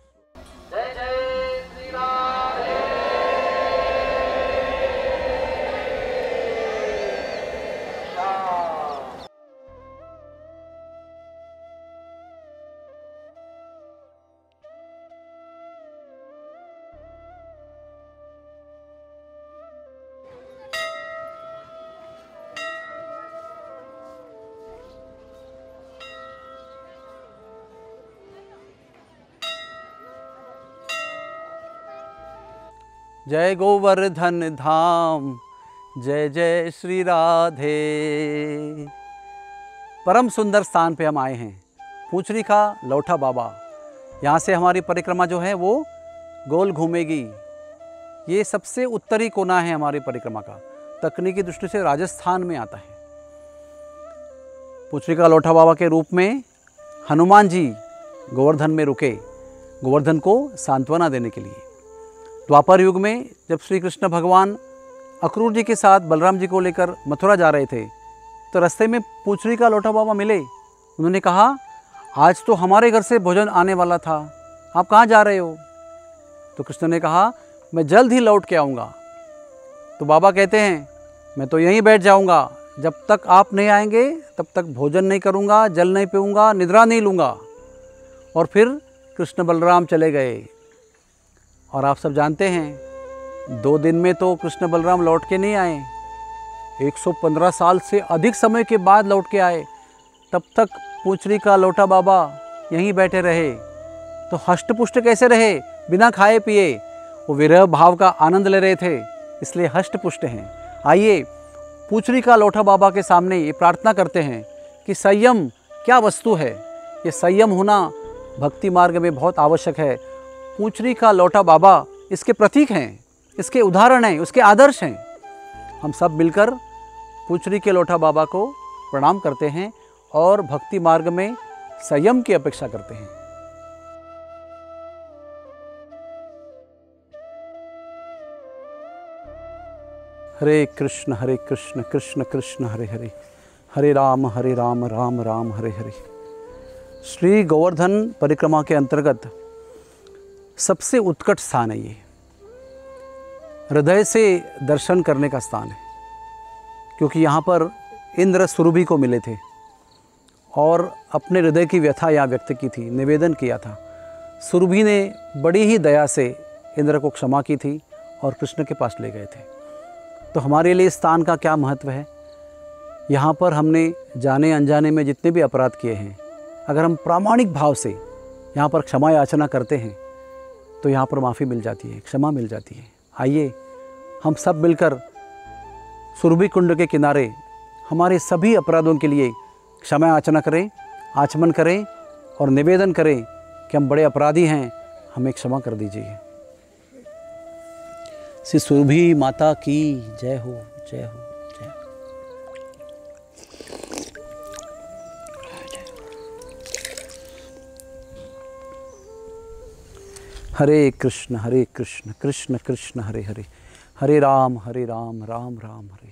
जय गोवर्धन धाम, जय जय श्री राधे। परम सुंदर स्थान पे हम आए हैं, पूछरी का लौठा बाबा। यहाँ से हमारी परिक्रमा जो है वो गोल घूमेगी। ये सबसे उत्तरी कोना है हमारी परिक्रमा का, तकनीकी दृष्टि से राजस्थान में आता है। पूछरी का लौठा बाबा के रूप में हनुमान जी गोवर्धन में रुके, गोवर्धन को सांत्वना देने के लिए। द्वापर युग में जब श्री कृष्ण भगवान अक्रूर जी के साथ बलराम जी को लेकर मथुरा जा रहे थे तो रास्ते में पूछरी का लौठा बाबा मिले। उन्होंने कहा, आज तो हमारे घर से भोजन आने वाला था, आप कहाँ जा रहे हो? तो कृष्ण ने कहा, मैं जल्द ही लौट के आऊँगा। तो बाबा कहते हैं मैं तो यहीं बैठ जाऊँगा, जब तक आप नहीं आएंगे तब तक भोजन नहीं करूँगा, जल नहीं पीऊँगा, निद्रा नहीं लूँगा। और फिर कृष्ण बलराम चले गए। और आप सब जानते हैं दो दिन में तो कृष्ण बलराम लौट के नहीं आए, एक सौ पंद्रह साल से अधिक समय के बाद लौट के आए। तब तक पूंछरी का लोटा बाबा यहीं बैठे रहे। तो हष्ट पुष्ट कैसे रहे? बिना खाए पिए वो विरह भाव का आनंद ले रहे थे, इसलिए हष्ट पुष्ट हैं। आइए पूंछरी का लोटा बाबा के सामने ये प्रार्थना करते हैं कि संयम क्या वस्तु है। ये संयम होना भक्ति मार्ग में बहुत आवश्यक है। पूंछरी का लोटा बाबा इसके प्रतीक हैं, इसके उदाहरण हैं, उसके आदर्श हैं। हम सब मिलकर पूंछरी के लोटा बाबा को प्रणाम करते हैं और भक्ति मार्ग में संयम की अपेक्षा करते हैं। हरे कृष्ण हरे कृष्ण कृष्ण कृष्ण हरे हरे, हरे राम हरे राम राम राम हरे हरे। श्री गोवर्धन परिक्रमा के अंतर्गत सबसे उत्कट स्थान है ये, हृदय से दर्शन करने का स्थान है, क्योंकि यहाँ पर इंद्र सुरभि को मिले थे और अपने हृदय की व्यथा यहाँ व्यक्त की थी, निवेदन किया था। सुरभि ने बड़ी ही दया से इंद्र को क्षमा की थी और कृष्ण के पास ले गए थे। तो हमारे लिए स्थान का क्या महत्व है? यहाँ पर हमने जाने अनजाने में जितने भी अपराध किए हैं, अगर हम प्रामाणिक भाव से यहाँ पर क्षमा याचना करते हैं तो यहाँ पर माफ़ी मिल जाती है, क्षमा मिल जाती है। आइए हम सब मिलकर सुरभि कुंड के किनारे हमारे सभी अपराधों के लिए क्षमा याचना करें, आचमन करें और निवेदन करें कि हम बड़े अपराधी हैं, हमें क्षमा कर दीजिए। श्री सुरभि माता की जय हो, जय हो, जय हो। हरे कृष्ण हरे कृष्ण कृष्ण कृष्ण हरे हरे, हरे राम हरे राम राम राम हरे हरे।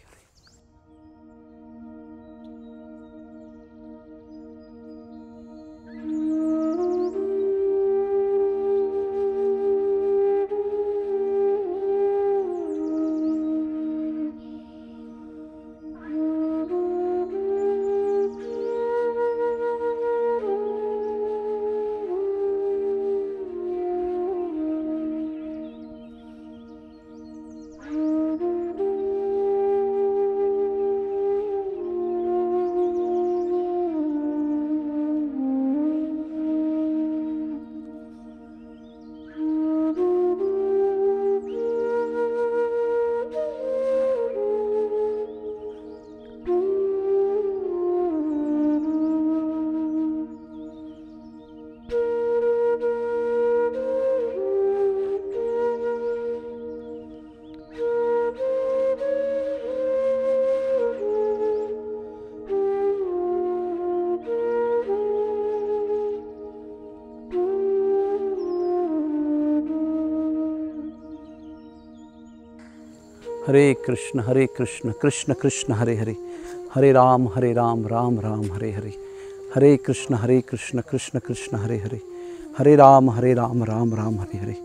हरे कृष्ण हरे कृष्ण कृष्ण कृष्ण हरे हरे, हरे राम हरे राम राम राम हरे हरे। हरे कृष्ण हरे कृष्ण कृष्ण कृष्ण हरे हरे, हरे राम हरे राम राम राम हरे हरे।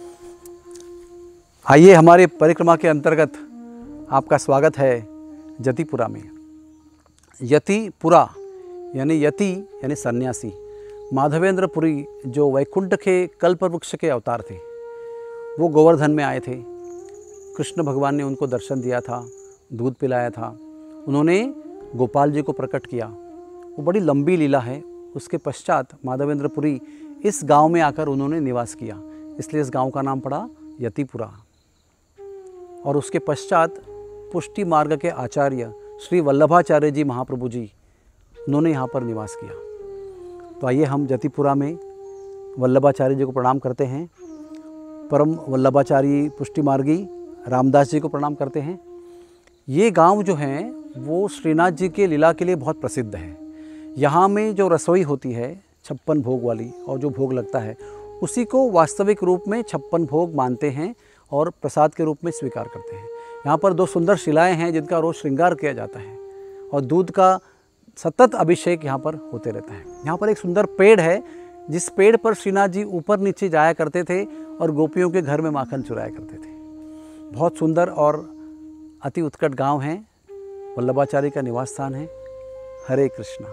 आइए हमारे परिक्रमा के अंतर्गत आपका स्वागत है जतिपुरा में। यतिपुरा यानी यति यानी सन्यासी। माधवेंद्रपुरी जो वैकुंठ के कल्पवृक्ष के अवतार थे, वो गोवर्धन में आए थे। कृष्ण भगवान ने उनको दर्शन दिया था, दूध पिलाया था। उन्होंने गोपाल जी को प्रकट किया। वो बड़ी लंबी लीला है। उसके पश्चात माधवेंद्रपुरी इस गांव में आकर उन्होंने निवास किया, इसलिए इस गांव का नाम पड़ा यतिपुरा। और उसके पश्चात पुष्टि मार्ग के आचार्य श्री वल्लभाचार्य जी महाप्रभु जी, उन्होंने यहाँ पर निवास किया। तो आइए हम जतिपुरा में वल्लभाचार्य जी को प्रणाम करते हैं। परम वल्लभाचार्य पुष्टि मार्गी रामदास जी को प्रणाम करते हैं। ये गांव जो है वो श्रीनाथ जी के लीला के लिए बहुत प्रसिद्ध है। यहाँ में जो रसोई होती है छप्पन भोग वाली, और जो भोग लगता है उसी को वास्तविक रूप में छप्पन भोग मानते हैं और प्रसाद के रूप में स्वीकार करते हैं। यहाँ पर दो सुंदर शिलाएं हैं जिनका रोज़ श्रृंगार किया जाता है और दूध का सतत अभिषेक यहाँ पर होते रहता है। यहाँ पर एक सुंदर पेड़ है जिस पेड़ पर श्रीनाथ जी ऊपर नीचे जाया करते थे और गोपियों के घर में माखन चुराया करते थे। बहुत सुंदर और अति उत्कट गांव है, वल्लभाचार्य का निवास स्थान है। हरे कृष्णा।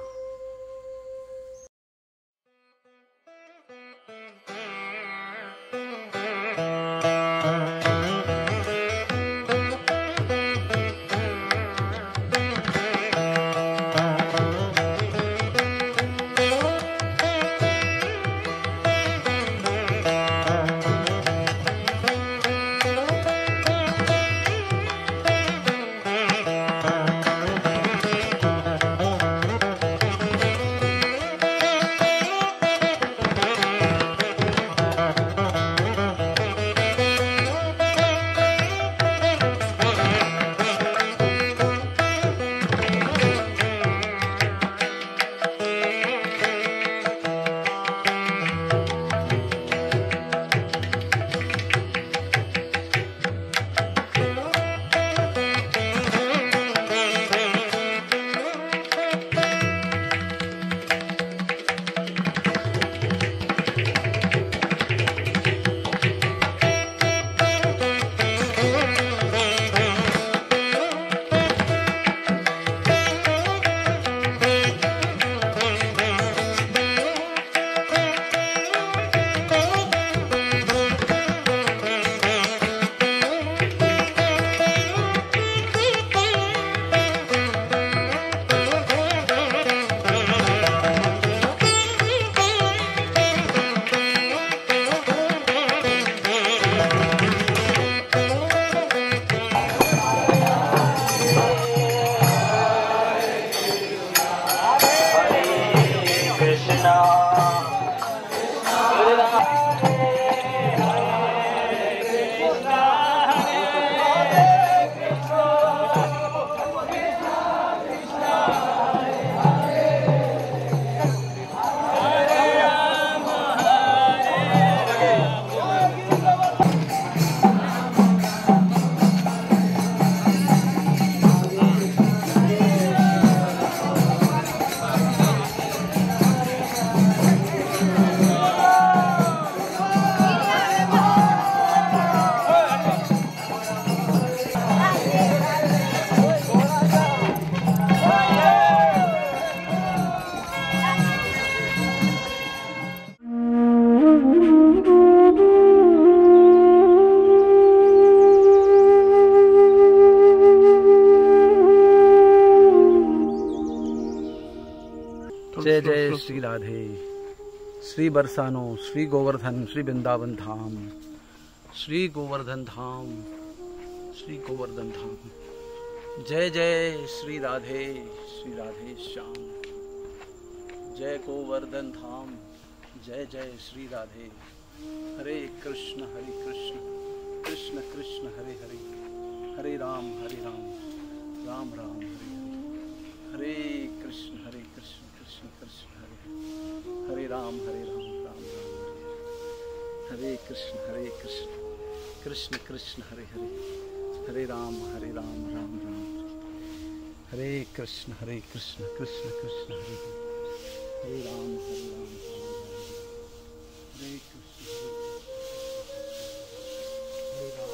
जय जय श्री राधे। श्री बरसानो, श्री गोवर्धन, श्री वृंदावन धाम, श्री गोवर्धन धाम, श्री गोवर्धन धाम। जय जय श्री राधे, श्री राधे श्याम। जय गोवर्धन धाम, जय जय श्री राधे। हरे कृष्ण हरे कृष्ण, कृष्ण कृष्ण हरे हरे, हरे राम हरे राम, राम राम हरे हरे। हरे कृष्ण हरे कृष्ण, कृष्ण कृष्ण हरे हरे, हरे राम हरे राम, राम राम हरे हरे। हरे कृष्ण हरे कृष्ण, कृष्ण कृष्ण हरे हरे, हरे राम हरे राम, राम राम हरे। हरे कृष्ण हरे कृष्ण, कृष्ण कृष्ण हरे हरे, हरे राम हरे राम, राम राम हरे। हरे कृष्ण हरे राम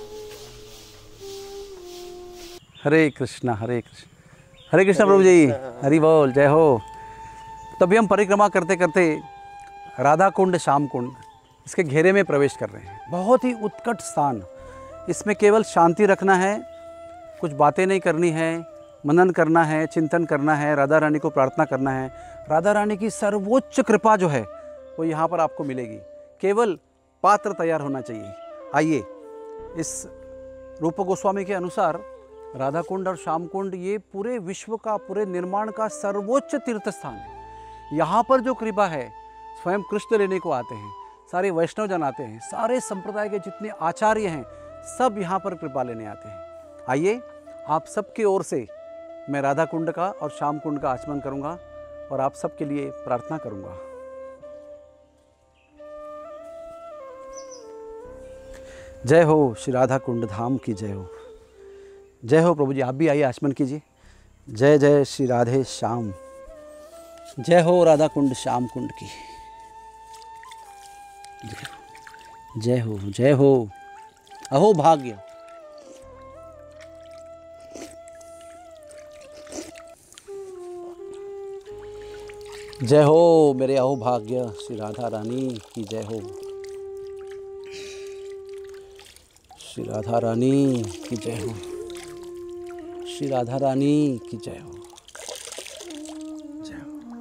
हरे कृष्ण, हरे कृष्ण हरे कृष्ण। प्रभु जी हरि बोल, जय हो। तभी हम परिक्रमा करते करते राधा कुंड, श्याम कुंड, इसके घेरे में प्रवेश कर रहे हैं। बहुत ही उत्कट स्थान। इसमें केवल शांति रखना है, कुछ बातें नहीं करनी है, मनन करना है, चिंतन करना है, राधा रानी को प्रार्थना करना है। राधा रानी की सर्वोच्च कृपा जो है वो यहाँ पर आपको मिलेगी। केवल पात्र तैयार होना चाहिए। आइए, इस रूप गोस्वामी के अनुसार राधा कुंड और श्याम कुंड ये पूरे विश्व का, पूरे निर्माण का सर्वोच्च तीर्थ स्थान है। यहाँ पर जो कृपा है स्वयं कृष्ण लेने को आते हैं, सारे वैष्णव जन आते हैं, सारे संप्रदाय के जितने आचार्य हैं सब यहाँ पर कृपा लेने आते हैं। आइए, आप सबकी ओर से मैं राधा कुंड का और श्याम कुंड का आचमन करूँगा और आप सबके लिए प्रार्थना करूँगा। जय हो श्री राधा कुंड धाम की जय हो। जय हो प्रभु जी। आप भी आइए, आचमन कीजिए। जय जय श्री राधे श्याम। जय हो राधा कुंड श्याम कुंड की जय हो, जय हो। अहो भाग्य, जय हो मेरे अहोभाग्य श्री राधा रानी की जय हो। श्री राधा रानी की जय हो। श्री राधा रानी की जय हो। जय हो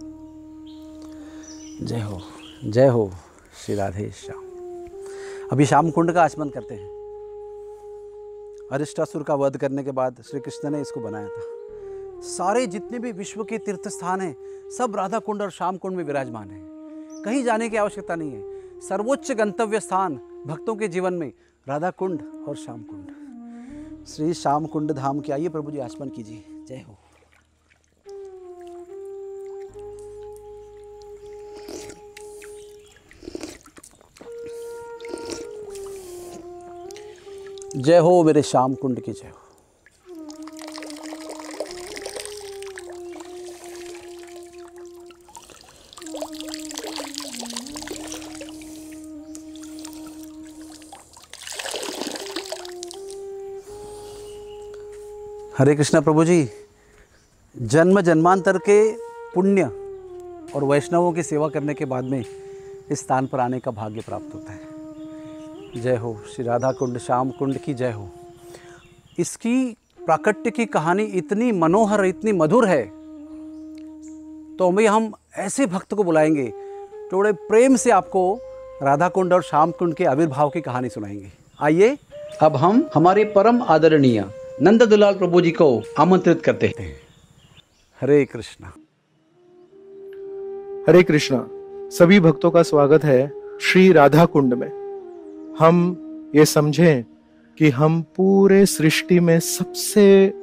जय हो जय हो श्री राधे श्याम। अभी श्याम कुंड का आचमन करते हैं। अरिष्टासुर का वध करने के बाद श्री कृष्ण ने इसको बनाया था। सारे जितने भी विश्व के तीर्थ स्थान हैं सब राधा कुंड और श्याम कुंड में विराजमान हैं। कहीं जाने की आवश्यकता नहीं है। सर्वोच्च गंतव्य स्थान भक्तों के जीवन में राधा कुंड और श्याम कुंड। श्री श्याम कुंड धाम के आइए प्रभु जी आचमन कीजिए। जय हो। जय हो मेरे श्याम कुंड की जय हो। हरे कृष्णा प्रभु जी। जन्म जन्मांतर के पुण्य और वैष्णवों की सेवा करने के बाद में इस स्थान पर आने का भाग्य प्राप्त होता है। जय हो श्री राधा कुंड श्याम कुंड की जय हो। इसकी प्राकट्य की कहानी इतनी मनोहर इतनी मधुर है, तो हमें हम ऐसे भक्त को बुलाएंगे जो बड़े प्रेम से आपको राधा कुंड और श्याम कुंड के आविर्भाव की कहानी सुनाएंगे। आइए अब हम हमारे परम आदरणीय नंद दुलाल प्रभु जी को आमंत्रित करते हैं। हरे कृष्णा। हरे कृष्णा। सभी भक्तों का स्वागत है श्री राधा कुंड में। हम ये समझें कि हम पूरे सृष्टि में सबसे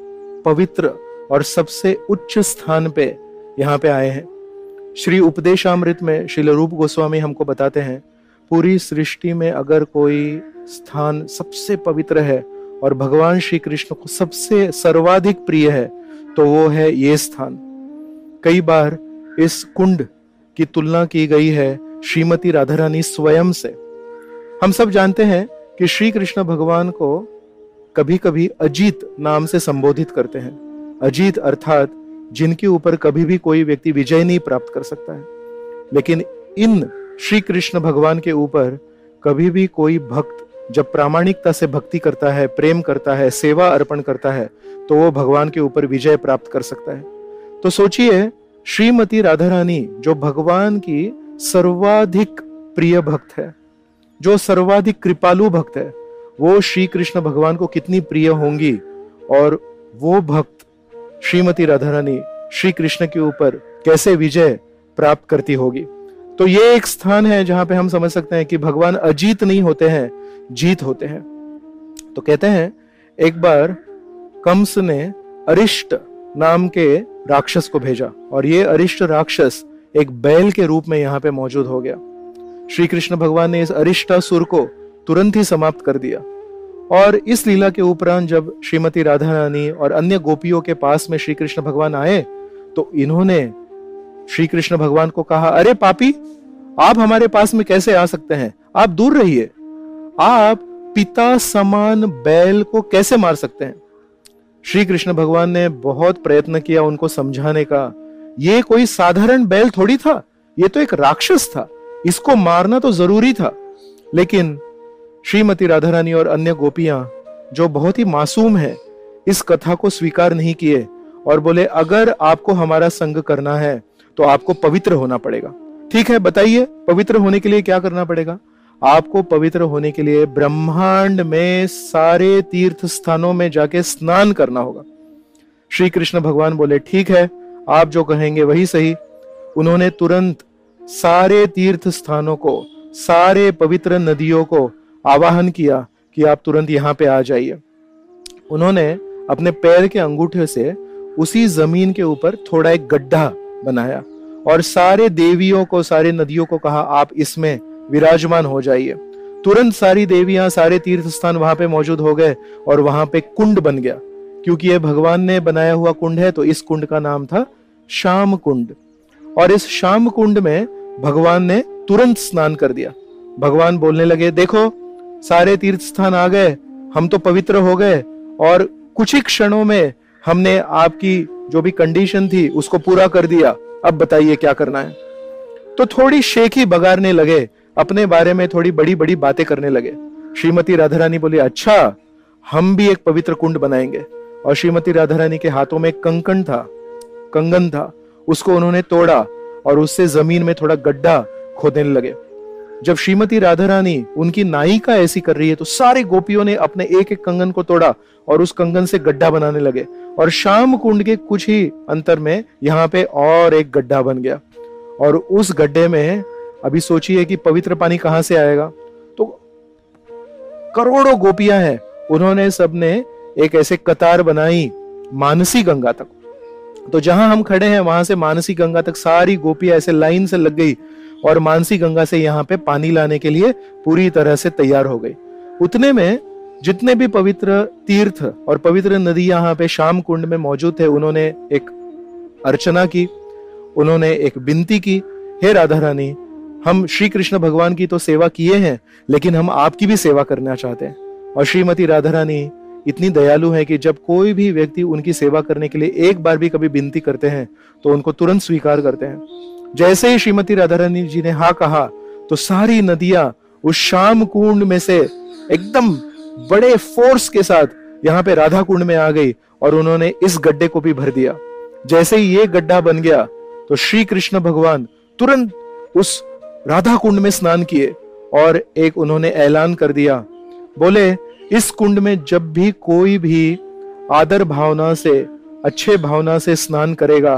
पवित्र और सबसे उच्च स्थान पे यहाँ पे आए हैं। श्री उपदेशामृत में श्रील रूप गोस्वामी हमको बताते हैं, पूरी सृष्टि में अगर कोई स्थान सबसे पवित्र है और भगवान श्री कृष्ण को सबसे सर्वाधिक प्रिय है तो वो है ये स्थान। कई बार इस कुंड की तुलना की गई है श्रीमती राधा रानी स्वयं से। हम सब जानते हैं कि श्री कृष्ण भगवान को कभी कभी अजीत नाम से संबोधित करते हैं। अजीत अर्थात जिनके ऊपर कभी भी कोई व्यक्ति विजय नहीं प्राप्त कर सकता है। लेकिन इन श्री कृष्ण भगवान के ऊपर कभी भी कोई भक्त जब प्रामाणिकता से भक्ति करता है, प्रेम करता है, सेवा अर्पण करता है, तो वो भगवान के ऊपर विजय प्राप्त कर सकता है। तो सोचिए, श्रीमती राधा रानी जो भगवान की सर्वाधिक प्रिय भक्त है, जो सर्वाधिक कृपालु भक्त है, वो श्री कृष्ण भगवान को कितनी प्रिय होंगी। और वो भक्त श्रीमती राधा रानी श्री कृष्ण के ऊपर कैसे विजय प्राप्त करती होगी। तो ये एक स्थान है जहां पे हम समझ सकते हैं कि भगवान अजीत नहीं होते हैं, जीत होते हैं। तो कहते हैं एक बार कंस ने अरिष्ट नाम के राक्षस को भेजा और ये अरिष्ट राक्षस एक बैल के रूप में यहाँ पे मौजूद हो गया। श्री कृष्ण भगवान ने इस अरिष्टासुर को तुरंत ही समाप्त कर दिया। और इस लीला के उपरांत जब श्रीमती राधा रानी और अन्य गोपियों के पास में श्री कृष्ण भगवान आए तो इन्होंने श्री कृष्ण भगवान को कहा, अरे पापी, आप हमारे पास में कैसे आ सकते हैं? आप दूर रहिए। आप पिता समान बैल को कैसे मार सकते हैं? श्री कृष्ण भगवान ने बहुत प्रयत्न किया उनको समझाने का। ये कोई साधारण बैल थोड़ी था, ये तो एक राक्षस था, इसको मारना तो जरूरी था। लेकिन श्रीमती राधा रानी और अन्य गोपियां जो बहुत ही मासूम है, इस कथा को स्वीकार नहीं किए और बोले, अगर आपको हमारा संग करना है तो आपको पवित्र होना पड़ेगा। ठीक है, बताइए पवित्र होने के लिए क्या करना पड़ेगा? आपको पवित्र होने के लिए ब्रह्मांड में सारे तीर्थ स्थानों में जाके स्नान करना होगा। श्री कृष्ण भगवान बोले, ठीक है, आप जो कहेंगे वही सही। उन्होंने तुरंत सारे तीर्थ स्थानों को, सारे पवित्र नदियों को आवाहन किया कि आप तुरंत यहाँ पे आ जाइए। उन्होंने अपने पैर के अंगूठे से उसी जमीन के ऊपर थोड़ा एक गड्ढा बनाया और सारे देवियों को, सारे नदियों को कहा, आप इसमें विराजमान हो जाइए। तुरंत सारी देवियां, सारे तीर्थ स्थान वहां पे मौजूद हो गए और वहां पे कुंड बन गया। क्योंकि ये भगवान ने बनाया हुआ कुंड है तो इस कुंड का नाम था श्याम कुंड। और इस श्याम कुंड में भगवान ने तुरंत स्नान कर दिया। भगवान बोलने लगे, देखो सारे तीर्थ स्थान आ गए, हम तो पवित्र हो गए और कुछ ही क्षणों में हमने आपकी जो भी कंडीशन थी उसको पूरा कर दिया। अब बताइए क्या करना है। तो थोड़ी शेखी बगारने लगे, अपने बारे में थोड़ी बड़ी बड़ी बातें करने लगे। श्रीमती राधा रानी बोली, अच्छा हम भी एक पवित्र कुंड बनाएंगे। और श्रीमती राधा रानी के हाथों में एक कंकण था, कंगन था, उसको उन्होंने तोड़ा और उससे जमीन में थोड़ा गड्ढा खोदने लगे। जब श्रीमती राधा रानी उनकी नायिका ऐसी कर रही है तो सारी गोपियों ने अपने एक एक कंगन को तोड़ा और उस कंगन से गड्ढा बनाने लगे। और श्याम कुंड के कुछ ही अंतर में यहाँ पे और एक गड्ढा बन गया। और उस गड्ढे में अभी सोचिए कि पवित्र पानी कहां से आएगा। तो करोड़ों गोपियां हैं, उन्होंने सबने एक ऐसे कतार बनाई मानसी गंगा तक। तो जहां हम खड़े हैं वहां से मानसी गंगा तक सारी गोपियां ऐसे लाइन से लग गई और मानसी गंगा से यहाँ पे पानी लाने के लिए पूरी तरह से तैयार हो गई। उतने में जितने भी पवित्र तीर्थ और पवित्र नदी यहाँ पे श्याम कुंड में मौजूद थे, उन्होंने एक अर्चना की, उन्होंने एक विनती की, हे राधा रानी, हम श्री कृष्ण भगवान की तो सेवा किए हैं, लेकिन हम आपकी भी सेवा करना चाहते हैं। और श्रीमती राधा रानी इतनी दयालु है कि जब कोई भी व्यक्ति उनकी सेवा करने के लिए एक बार भी कभी विनती करते हैं तो उनको तुरंत स्वीकार करते हैं। जैसे ही श्रीमती राधा रानी जी ने हाँ कहा तो सारी नदियां उस श्याम कुंड में से एकदम बड़े फोर्स के साथ यहाँ पे राधा कुंड में आ गई और उन्होंने इस गड्ढे को भी भर दिया। जैसे ही ये गड्ढा बन गया तो श्री कृष्ण भगवान तुरंत उस राधा कुंड में स्नान किए और एक उन्होंने ऐलान कर दिया, बोले इस कुंड में जब भी कोई भी आदर भावना से, अच्छे भावना से स्नान करेगा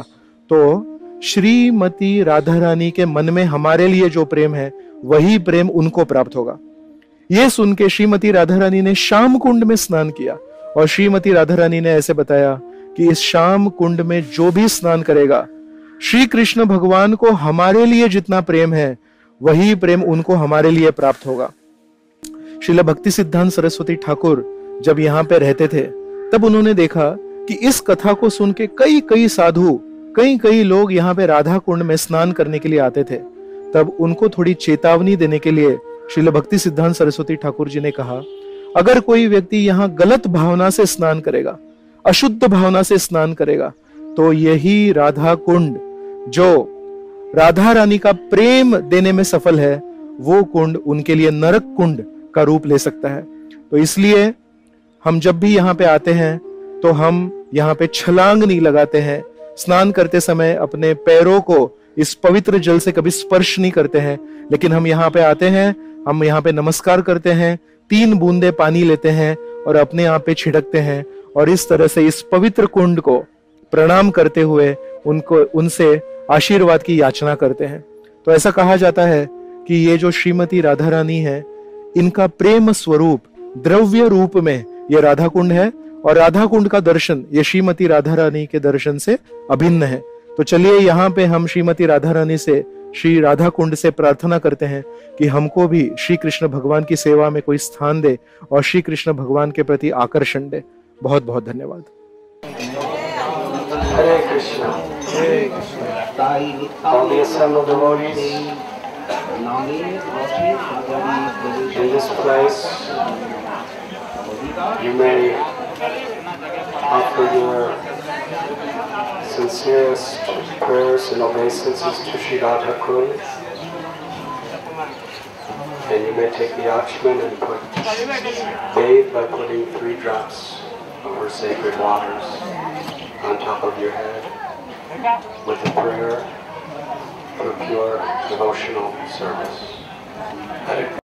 तो श्रीमती राधा रानी के मन में हमारे लिए जो प्रेम है वही प्रेम उनको प्राप्त होगा। यह सुन के श्रीमती राधा रानी ने श्याम कुंड में स्नान किया और श्रीमती राधा रानी ने ऐसे बताया कि इस श्याम कुंड में जो भी स्नान करेगा, श्री कृष्ण भगवान को हमारे लिए जितना प्रेम है वही प्रेम उनको हमारे लिए प्राप्त होगा। श्रील भक्ति सिद्धांत सरस्वती ठाकुर जब यहाँ पे रहते थे तब उन्होंने देखा कि इस कथा को सुन के कई कई साधु, कई कई लोग यहाँ पे राधा कुंड में स्नान करने के लिए आते थे। तब उनको थोड़ी चेतावनी देने के लिए श्रील भक्ति सिद्धांत सरस्वती ठाकुर जी ने कहा, अगर कोई व्यक्ति यहाँ गलत भावना से स्नान करेगा, अशुद्ध भावना से स्नान करेगा, तो यही राधा कुंड जो राधा रानी का प्रेम देने में सफल है, वो कुंड उनके लिए नरक कुंड का रूप ले सकता है। तो इसलिए हम जब भी यहाँ पे आते हैं तो हम यहाँ पे छलांग नहीं लगाते हैं, स्नान करते समय अपने पैरों को इस पवित्र जल से कभी स्पर्श नहीं करते हैं, लेकिन हम यहाँ पे आते हैं, हम यहाँ पे नमस्कार करते हैं, तीन बूंदे पानी लेते हैं और अपने आप पे छिड़कते हैं और इस तरह से इस पवित्र कुंड को प्रणाम करते हुए उनको उनसे आशीर्वाद की याचना करते हैं। तो ऐसा कहा जाता है कि ये जो श्रीमती राधा रानी है, इनका प्रेम स्वरूप द्रव्य रूप में ये राधा कुंड है और राधा कुंड का दर्शन ये श्रीमती राधा रानी के दर्शन से अभिन्न है। तो चलिए यहाँ पे हम श्रीमती राधा रानी से, श्री राधा कुंड से प्रार्थना करते हैं कि हमको भी श्री कृष्ण भगवान की सेवा में कोई स्थान दे और श्री कृष्ण भगवान के प्रति आकर्षण दे। बहुत बहुत धन्यवाद। हरे कृष्णा। हरे Krishna. All the assembled devotees in this place, you may offer your sincerest prayers and obeisances to Shri Radha Kund, and you may take the Achman and put bathe by putting three drops of her sacred waters on top of your head with a prayer for pure devotional service. Hare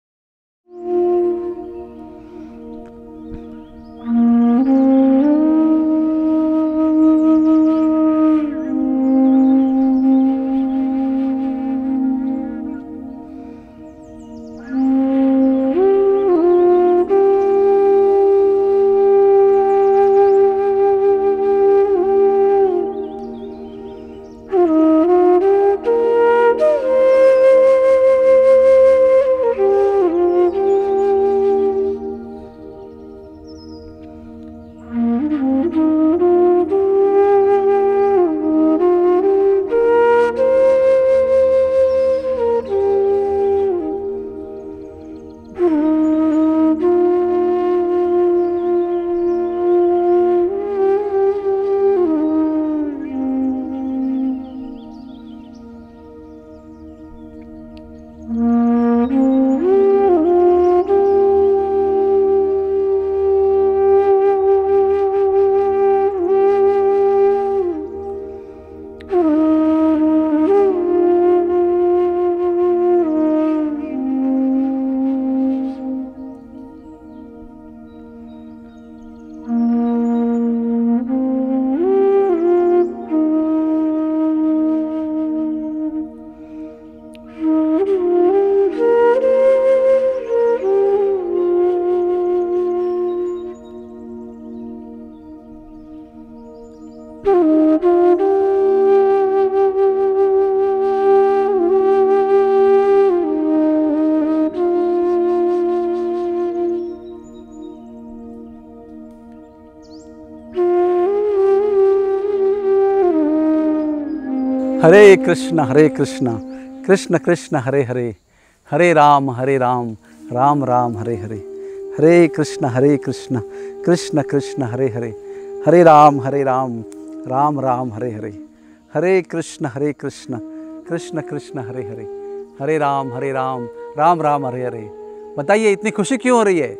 हरे कृष्ण हरे कृष्ण कृष्ण कृष्ण हरे हरे, हरे राम हरे राम राम राम हरे हरे, हरे कृष्ण हरे कृष्ण कृष्ण कृष्ण हरे हरे, हरे राम हरे राम राम राम हरे हरे, हरे कृष्ण हरे कृष्ण कृष्ण कृष्ण हरे हरे, हरे राम हरे राम राम राम हरे हरे। बताइए इतनी खुशी क्यों हो रही है?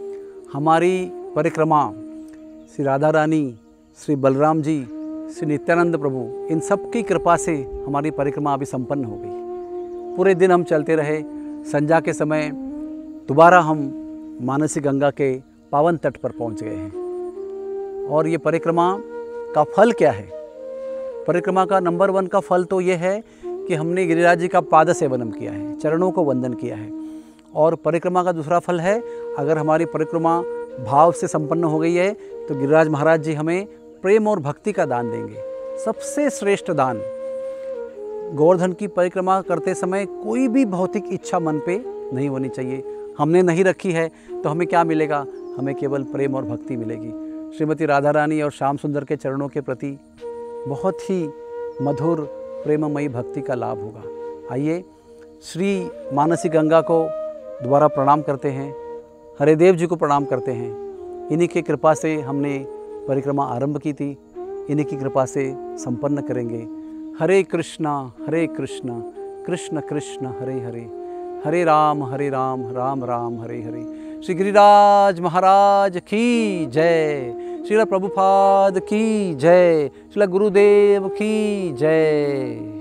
हमारी परिक्रमा श्री राधा रानी, श्री बलराम जी, श्री नित्यानंद प्रभु, इन सब की कृपा से हमारी परिक्रमा अभी संपन्न हो गई। पूरे दिन हम चलते रहे। संध्या के समय दोबारा हम मानसी गंगा के पावन तट पर पहुंच गए हैं। और ये परिक्रमा का फल क्या है? परिक्रमा का नंबर वन का फल तो ये है कि हमने गिरिराज जी का पाद सेवनम किया है, चरणों को वंदन किया है। और परिक्रमा का दूसरा फल है, अगर हमारी परिक्रमा भाव से संपन्न हो गई है तो गिरिराज महाराज जी हमें प्रेम और भक्ति का दान देंगे। सबसे श्रेष्ठ दान। गोवर्धन की परिक्रमा करते समय कोई भी भौतिक इच्छा मन पे नहीं होनी चाहिए। हमने नहीं रखी है तो हमें क्या मिलेगा? हमें केवल प्रेम और भक्ति मिलेगी। श्रीमती राधा रानी और श्याम सुंदर के चरणों के प्रति बहुत ही मधुर प्रेममयी भक्ति का लाभ होगा। आइए श्री मानसी गंगा को दोबारा प्रणाम करते हैं, हरिदेव जी को प्रणाम करते हैं। इन्हीं की कृपा से हमने परिक्रमा आरंभ की थी, इन्हीं की कृपा से संपन्न करेंगे। हरे कृष्णा हरे कृष्णा कृष्ण कृष्ण हरे हरे, हरे राम हरे राम राम राम हरे हरे। श्री गिरिराज महाराज की जय, श्रील प्रभुपाद की जय, श्रील गुरुदेव की जय।